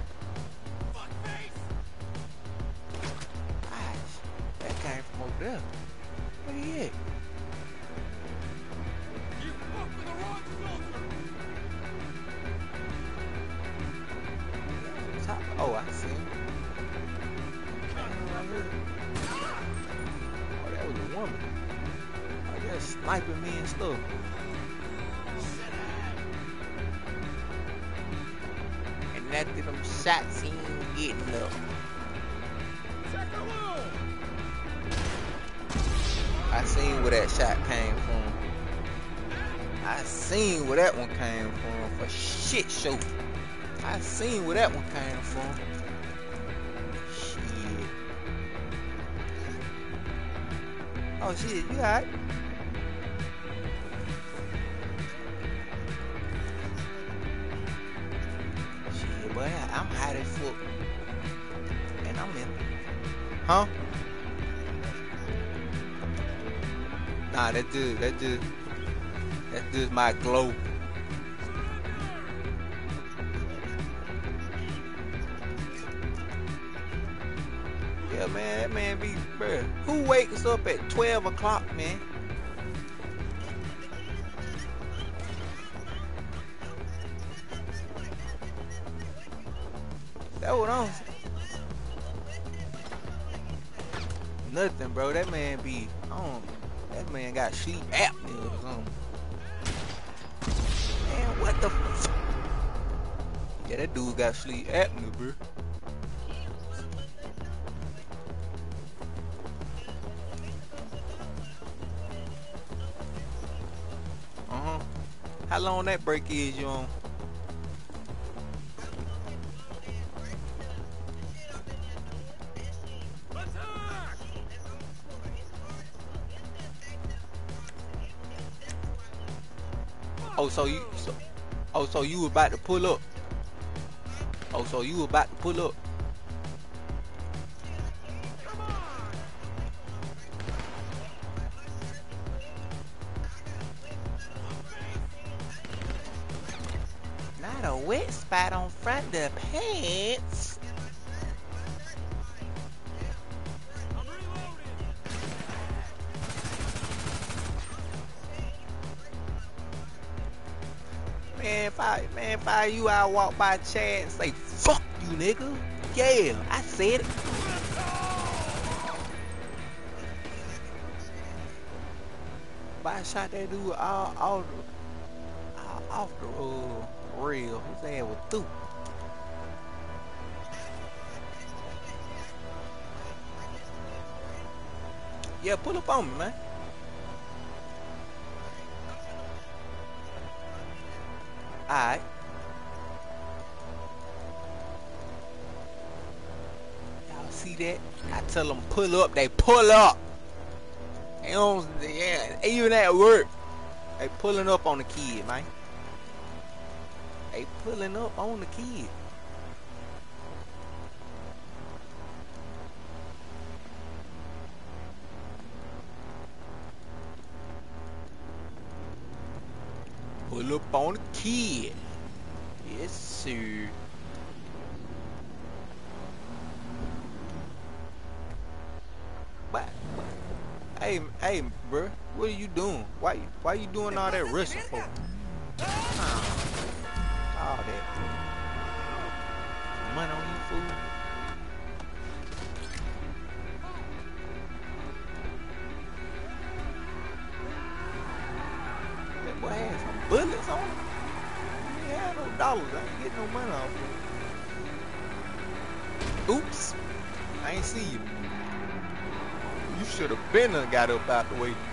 That came from over there. Where he at? You fucked with the wrong soldier! Oh, I see him. Right here. Oh, that was a woman. I guess sniping me and stuff. And after them shots, he ain't getting up. I seen where that shot came from. I seen where that one came from for shit show. I seen where that one came from. Shit. Oh shit, you alright? Shit, boy, I'm hot as fuck. And I'm in. Huh? Nah, that's just my glow. Yeah, man, that man be, bruh. Who wakes up at 12 o'clock, man? That what I'm saying. Nothing, bro. That man be on. That man got sleep apnea or something. Man, what the f? Yeah, that dude got sleep apnea, bro. How long that break is you on? Oh, so you about to pull up. Oh, so you about to pull up. Not a wet spot on front of the pants. Man, if I you, I walk by Chad and say, fuck you, nigga. Yeah, I said it. But I shot that dude off the rail. His ass was through. Yeah, pull up on me, man. Alright. Y'all see that? I tell them pull up, they pull up. They don't, yeah, even at work, they pulling up on the kid, man. They pulling up on the kid. Pull up on the kid. Yes, sir. But hey, bro, what are you doing? Why you doing all that rushing for? All that money on you, fool. That boy had some bullets on him. He ain't had no dollars. I ain't getting no money off of him. Oops, I ain't see you. You should have been got up out the way.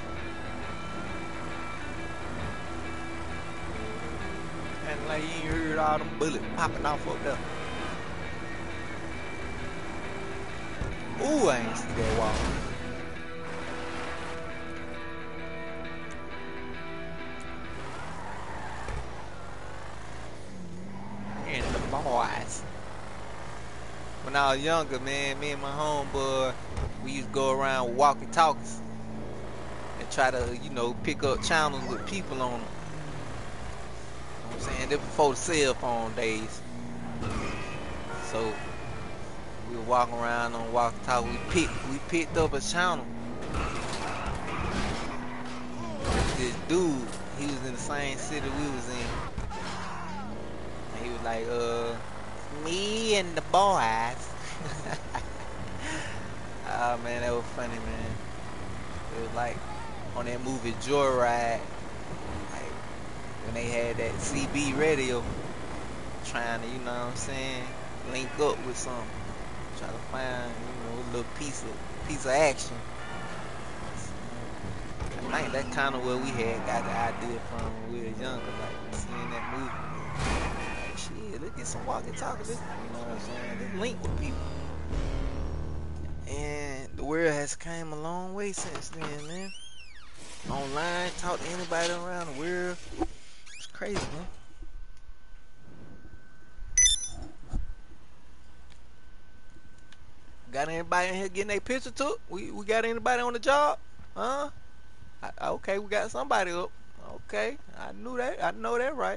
And like you ain't heard all them bullets popping off up there. Ooh, I ain't see that wall. And the boys. When I was younger, man, me and my homeboy, we used to go around walkie-talkies and try to, you know, pick up channels with people on them. You know what I'm saying? That before the cell phone days. So we were walking around on walkie-talkie. We picked up a channel. This dude, he was in the same city we was in. And he was like, Me and the boys. Oh man, that was funny, man. It was like on that movie Joyride, like when they had that CB radio, trying to, you know what I'm saying, link up with something, try to find, you know, a little piece of action. I think that's kind of where we had got the idea from when we were younger, like seeing that movie. Like, shit, let's get some walkie-talkie, you know what I'm saying? Let's link with people. And the world has came a long way since then, man. Online, talk to anybody around the world. It's crazy, man. Got anybody in here getting their picture took? We got anybody on the job? Huh? Okay, we got somebody up. Okay, I knew that. I know that, right?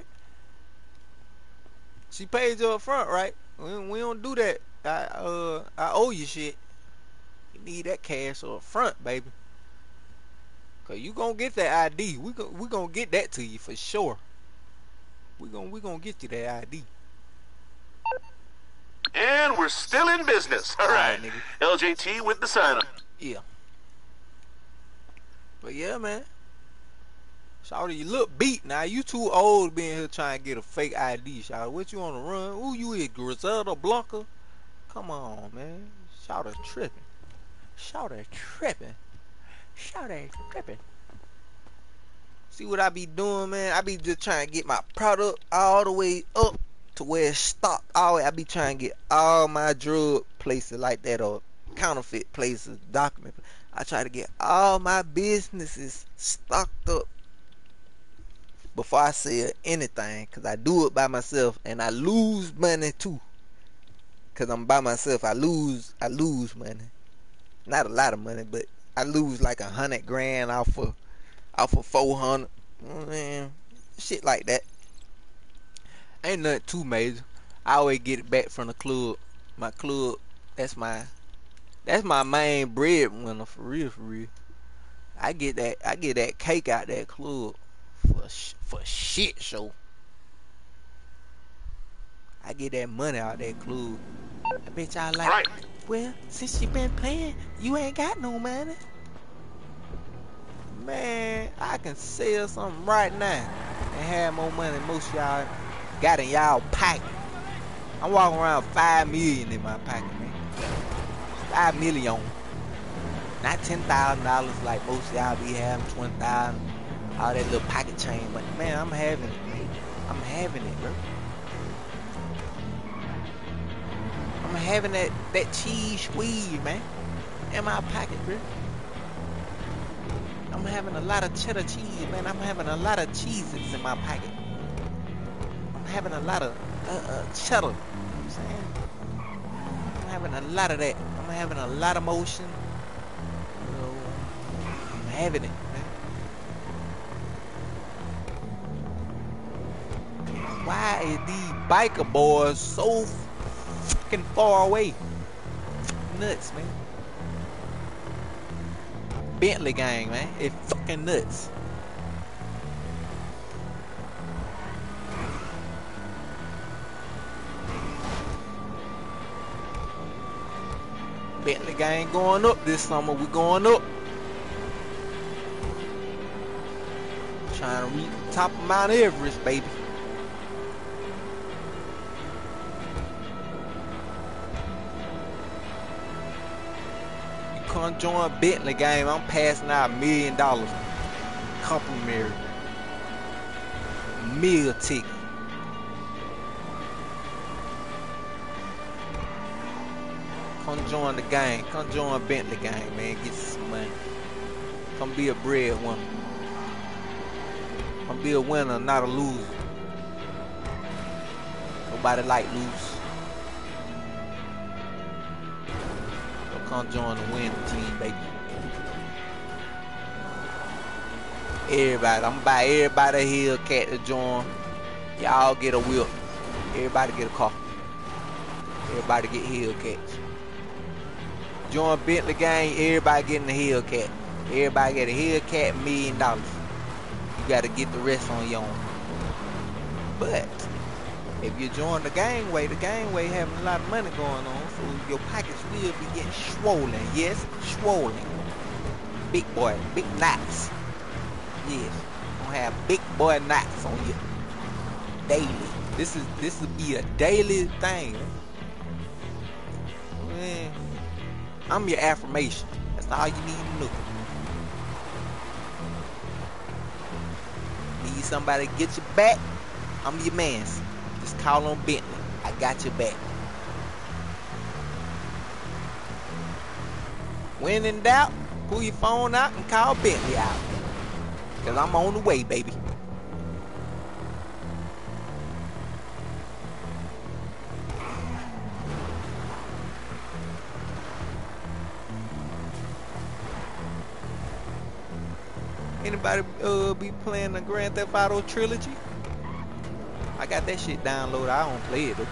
She paid you up front, right? We don't do that. I owe you shit. You need that cash up front, baby. Cause you gonna get that ID. We gonna get that to you for sure. We gonna get you that ID. And we're still in business. All right, nigga. LJT with the sign-up. Yeah. But yeah, man. Shawty, you look beat now. You too old being here trying to get a fake ID, Shawty. What you on the run? Who you is, Griselda Blanca? Come on, man. Shawty tripping. Shawty tripping. Shawty tripping. See what I be doing, man? I be just trying to get my product all the way up to where it's stopped. I be trying to get all my drug places like that, or counterfeit places, document. I try to get all my businesses stocked up before I sell anything, cause I do it by myself and I lose money too. Cause I'm by myself, I lose money. Not a lot of money, but I lose like $100 grand off of 400. Man, shit like that. Ain't nothing too major. I always get it back from the club. My club, that's my main breadwinner, for real, for real. I get that cake out that club for shit show. I get that money out that club. I bet y'all like, right. Well, since you been playing, you ain't got no money. Man, I can sell something right now and have more money than most of y'all got in y'all pocket. I'm walking around 5 million in my pocket, man. 5 million. Not $10,000 like most of y'all be having, 20,000, all that little pocket change. But man, I'm having it, man. I'm having it, bro. I'm having that cheese squeeze, man, in my pocket, bro. I'm having a lot of cheddar cheese, man. I'm having a lot of cheeses in my pocket. I'm having a lot of cheddar. You know what I'm saying? I'm having a lot of that. I'm having a lot of motion. You know, I'm having it, man. Why is these biker boys so fucking far away? Nuts, man. Bentley gang, man. It's fucking nuts. Bentley gang going up this summer. We going up. Trying to reach the top of Mount Everest, baby. Come join Bentley game. I'm passing out $1 million complimentary meal ticket. Come join the gang. Come join Bentley gang, man. Get some money. Come be a breadwinner. Come be a winner, not a loser. Nobody like lose. Come join the winning team, baby. Everybody, I'm gonna buy everybody a Hellcat to join. Y'all get a whip. Everybody get a car. Everybody get Hellcats. Join Bentley gang. Everybody getting a Hellcat. Everybody get a Hellcat, $1 million. You gotta get the rest on your own. But If you join the gangway having a lot of money going on, so your pockets will be getting swollen. Yes, swollen. Big boy, big knots. Yes, gonna have big boy knots on you daily. This will be a daily thing. Man, I'm your affirmation. That's all you need to know. Need somebody to get your back? I'm your man. Just call on Bentley. I got your back. When in doubt, pull your phone out and call Bentley out. Cause I'm on the way, baby. Anybody be playing the Grand Theft Auto trilogy? I got that shit downloaded. I don't play it though.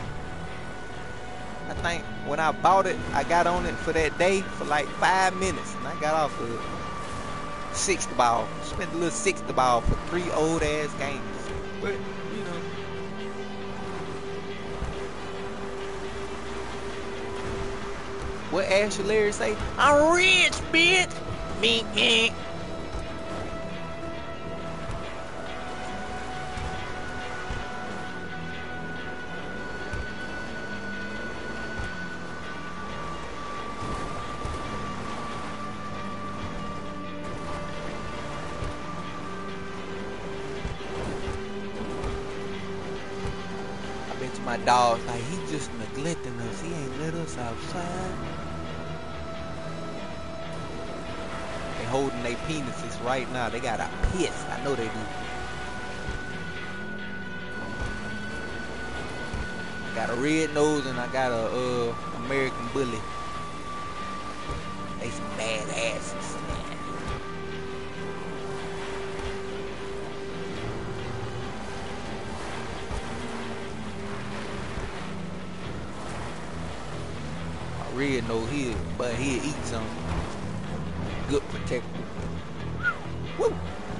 I think when I bought it, I got on it for that day for like 5 minutes, and I got off of 60 ball. Spent a little 60 ball for 3 old ass games. But you know, what Ashley Larry say? I'm rich, bitch. Mink, mink. My dog, like, he just neglecting us. He ain't let us outside. They holding their penises right now. They got a piss. I know they do. Got a red nose and I got a American bully. They some bad asses, man. Red nose here, but he'll eat some. Good protector. Woo!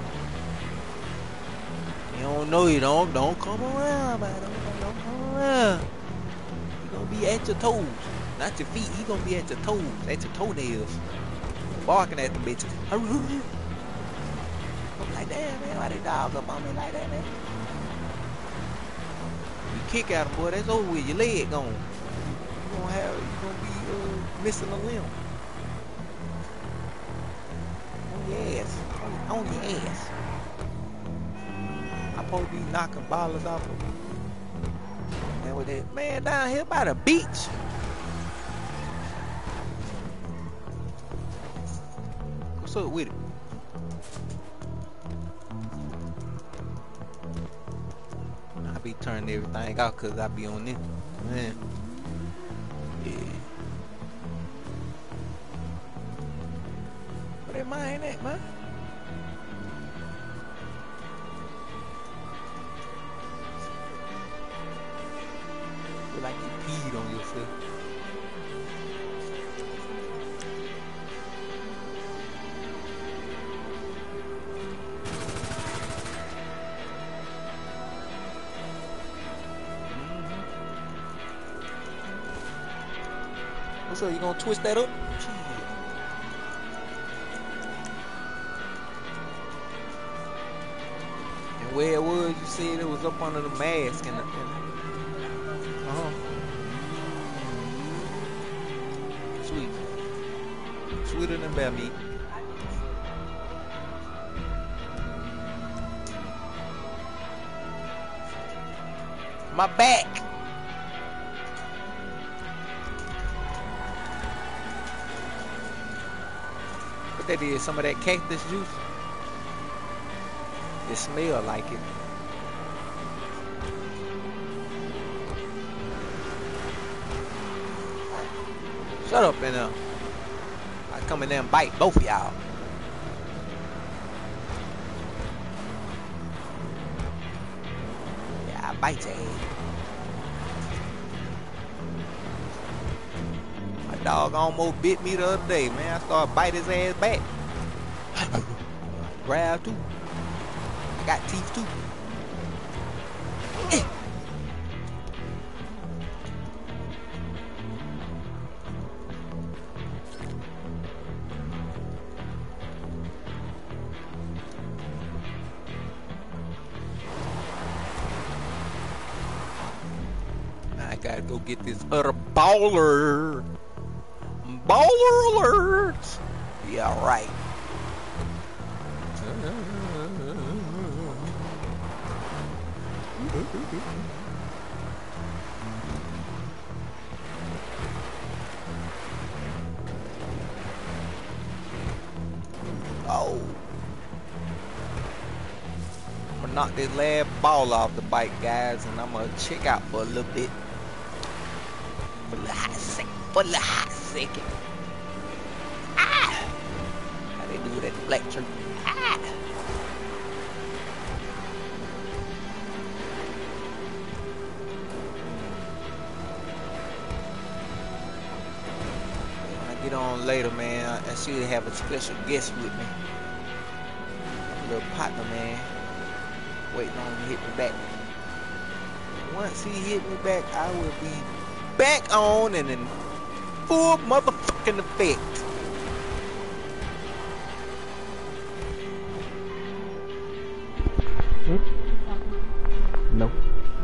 You don't know, you don't come around, man. Don't come around. He gonna be at your toes, not your feet. He gonna be at your toes, at your toenails, barking at the bitches. I'm like, damn, man, why they dogs up on me like that, man? You kick at him, boy, that's over with. Your leg gone. You gonna be missing a limb. On your ass. On your ass. I'm supposed to be knocking ballers off of me. Man, with that man down here by the beach. What's up with it? I be turning everything out cause I be on this. Man. Yeah. Where that mine at, man? Feel like you peed on yourself. So you gonna twist that up? Shit. And where it was, you said it was up under the mask and sweet. Sweeter than bear meat. My back. That is some of that cactus juice. It smells like it. Shut up in there. I come in there and bite both of y'all. Yeah, I bite your ass. Dog almost bit me the other day, man. I started biting his ass back. Grab too. I got teeth too. Go get this other baller. Baller alert. Yeah, right. Oh. I'm gonna knock this last ball off the bike, guys, and I'm gonna check out for a little bit. For a little hot second. For a little hot second. Ah! How they do that black church? Ah! When I get on later, man, I should have a special guest with me. A little partner, man. Waiting on him to hit me back. Once he hit me back, I will be back on and in full motherfucking effect. No.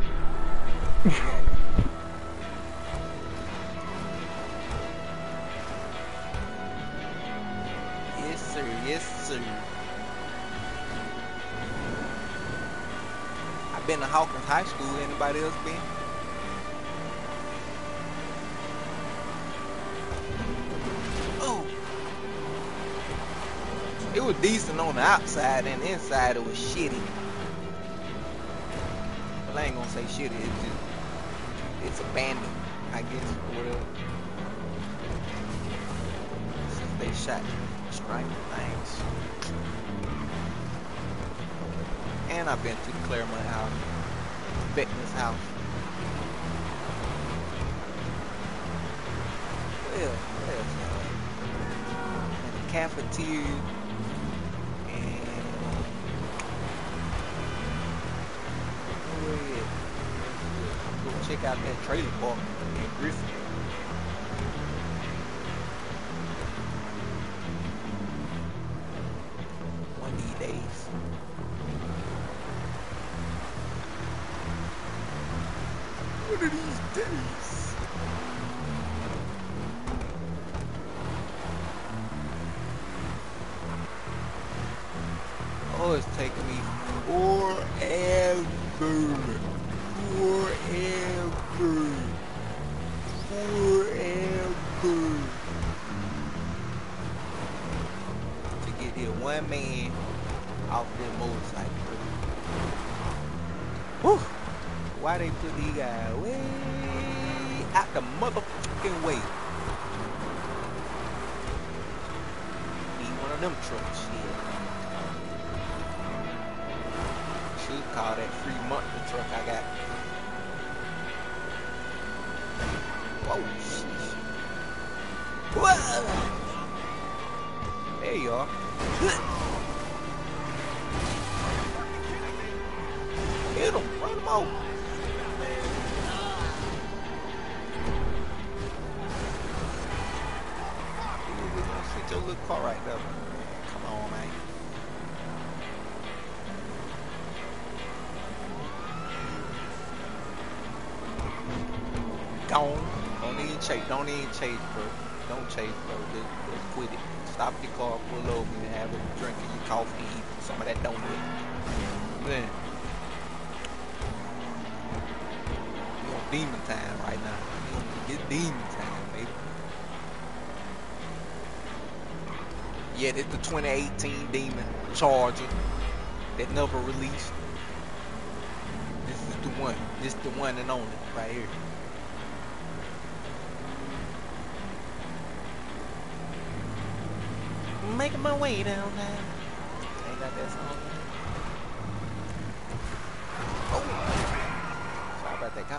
Yes, sir. Yes, sir. I've been to Hawkins High School. Anybody else been? Oh. It was decent on the outside, and inside it was shitty. Well, I ain't gonna say shitty. It's abandoned, I guess, or whatever. Since they shot Stranger Things. And I've been to the Claremont house, Beckman's house. Well, what else? And the cafeteria. And where at? Go check out that trailer park in Griffin. One of these days. One of these days. Oh, it's taking me forever. To get here one man off their motorcycle. Whew. Why they put these guys way out the motherfucking way? Need one of them trucks, shit. Should call that free monthly truck I got. Whoa, shit. Whoa! There you are. Hit him, run him over. Sit your little car right there. Come on, man. Gone. Don't even chase, bro. Don't chase, bro. Just quit it. Stop your car, pull over, and have a drink of your coffee, eat some of that donut. Then you on demon time right now. It's demon time, baby. Yeah, this the 2018 Demon Charger that never released. This is the one. This is the one and only right here. Making my way down there. Ain't got that song. Oh, sorry about that, cop.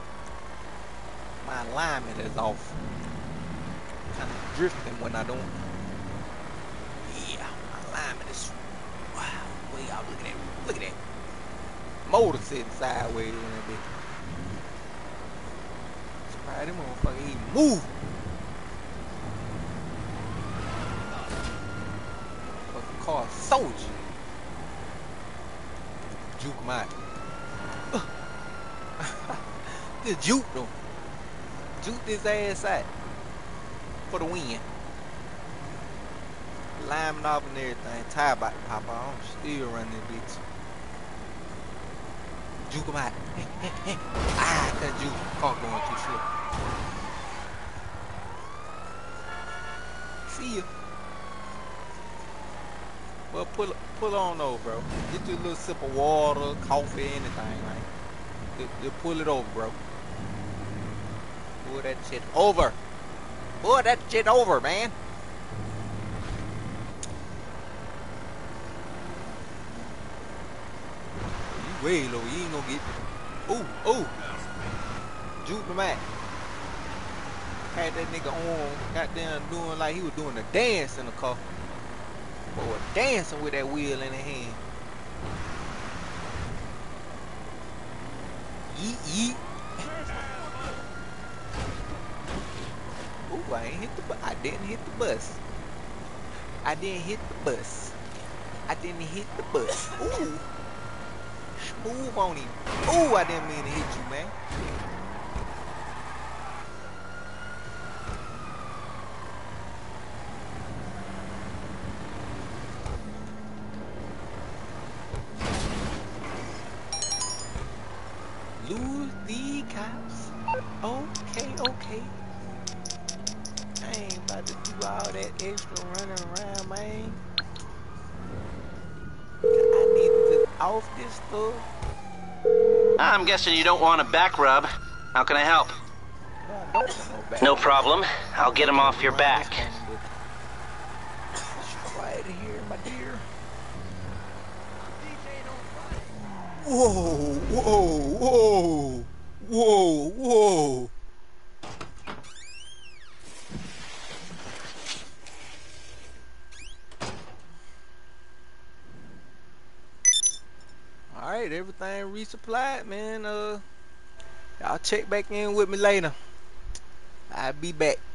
My alignment is off. Kind of drifting when I don't. Yeah, my alignment is. Wow, way out. Look at that. Look at that. Motor sitting sideways in that bitch. Surprised them motherfucker even move. Car soldier. Juke him out. Just juke them. Juke this ass out for the win. Lining off and everything. Tire about to pop off. I'm still running this bitch. Juke him out. Ah, that juke. Car going too slow. See ya. Well, pull on over, bro. Get you a little sip of water, coffee, anything, like. Just pull it over, bro. Pull that shit over. Pull that shit over, man. You way low. You ain't gonna get. Ooh. Juke the mat. Had that nigga on, goddamn doing like he was doing a dance in the car. Boy, dancing with that wheel in the hand. Yeet, yeet. Ooh, I ain't hit the bus. I didn't hit the bus. I didn't hit the bus. I didn't hit the bus. Ooh. Smooth on him. Ooh, I didn't mean to hit you, man. Lose the cops. Okay. I ain't about to do all that extra running around, man. I need to off this stuff. I'm guessing you don't want a back rub. How can I help? No problem. I'll get him off your back. Right here, my dear. Whoa. Alright, everything resupplied, man. Y'all check back in with me later. I'll be back.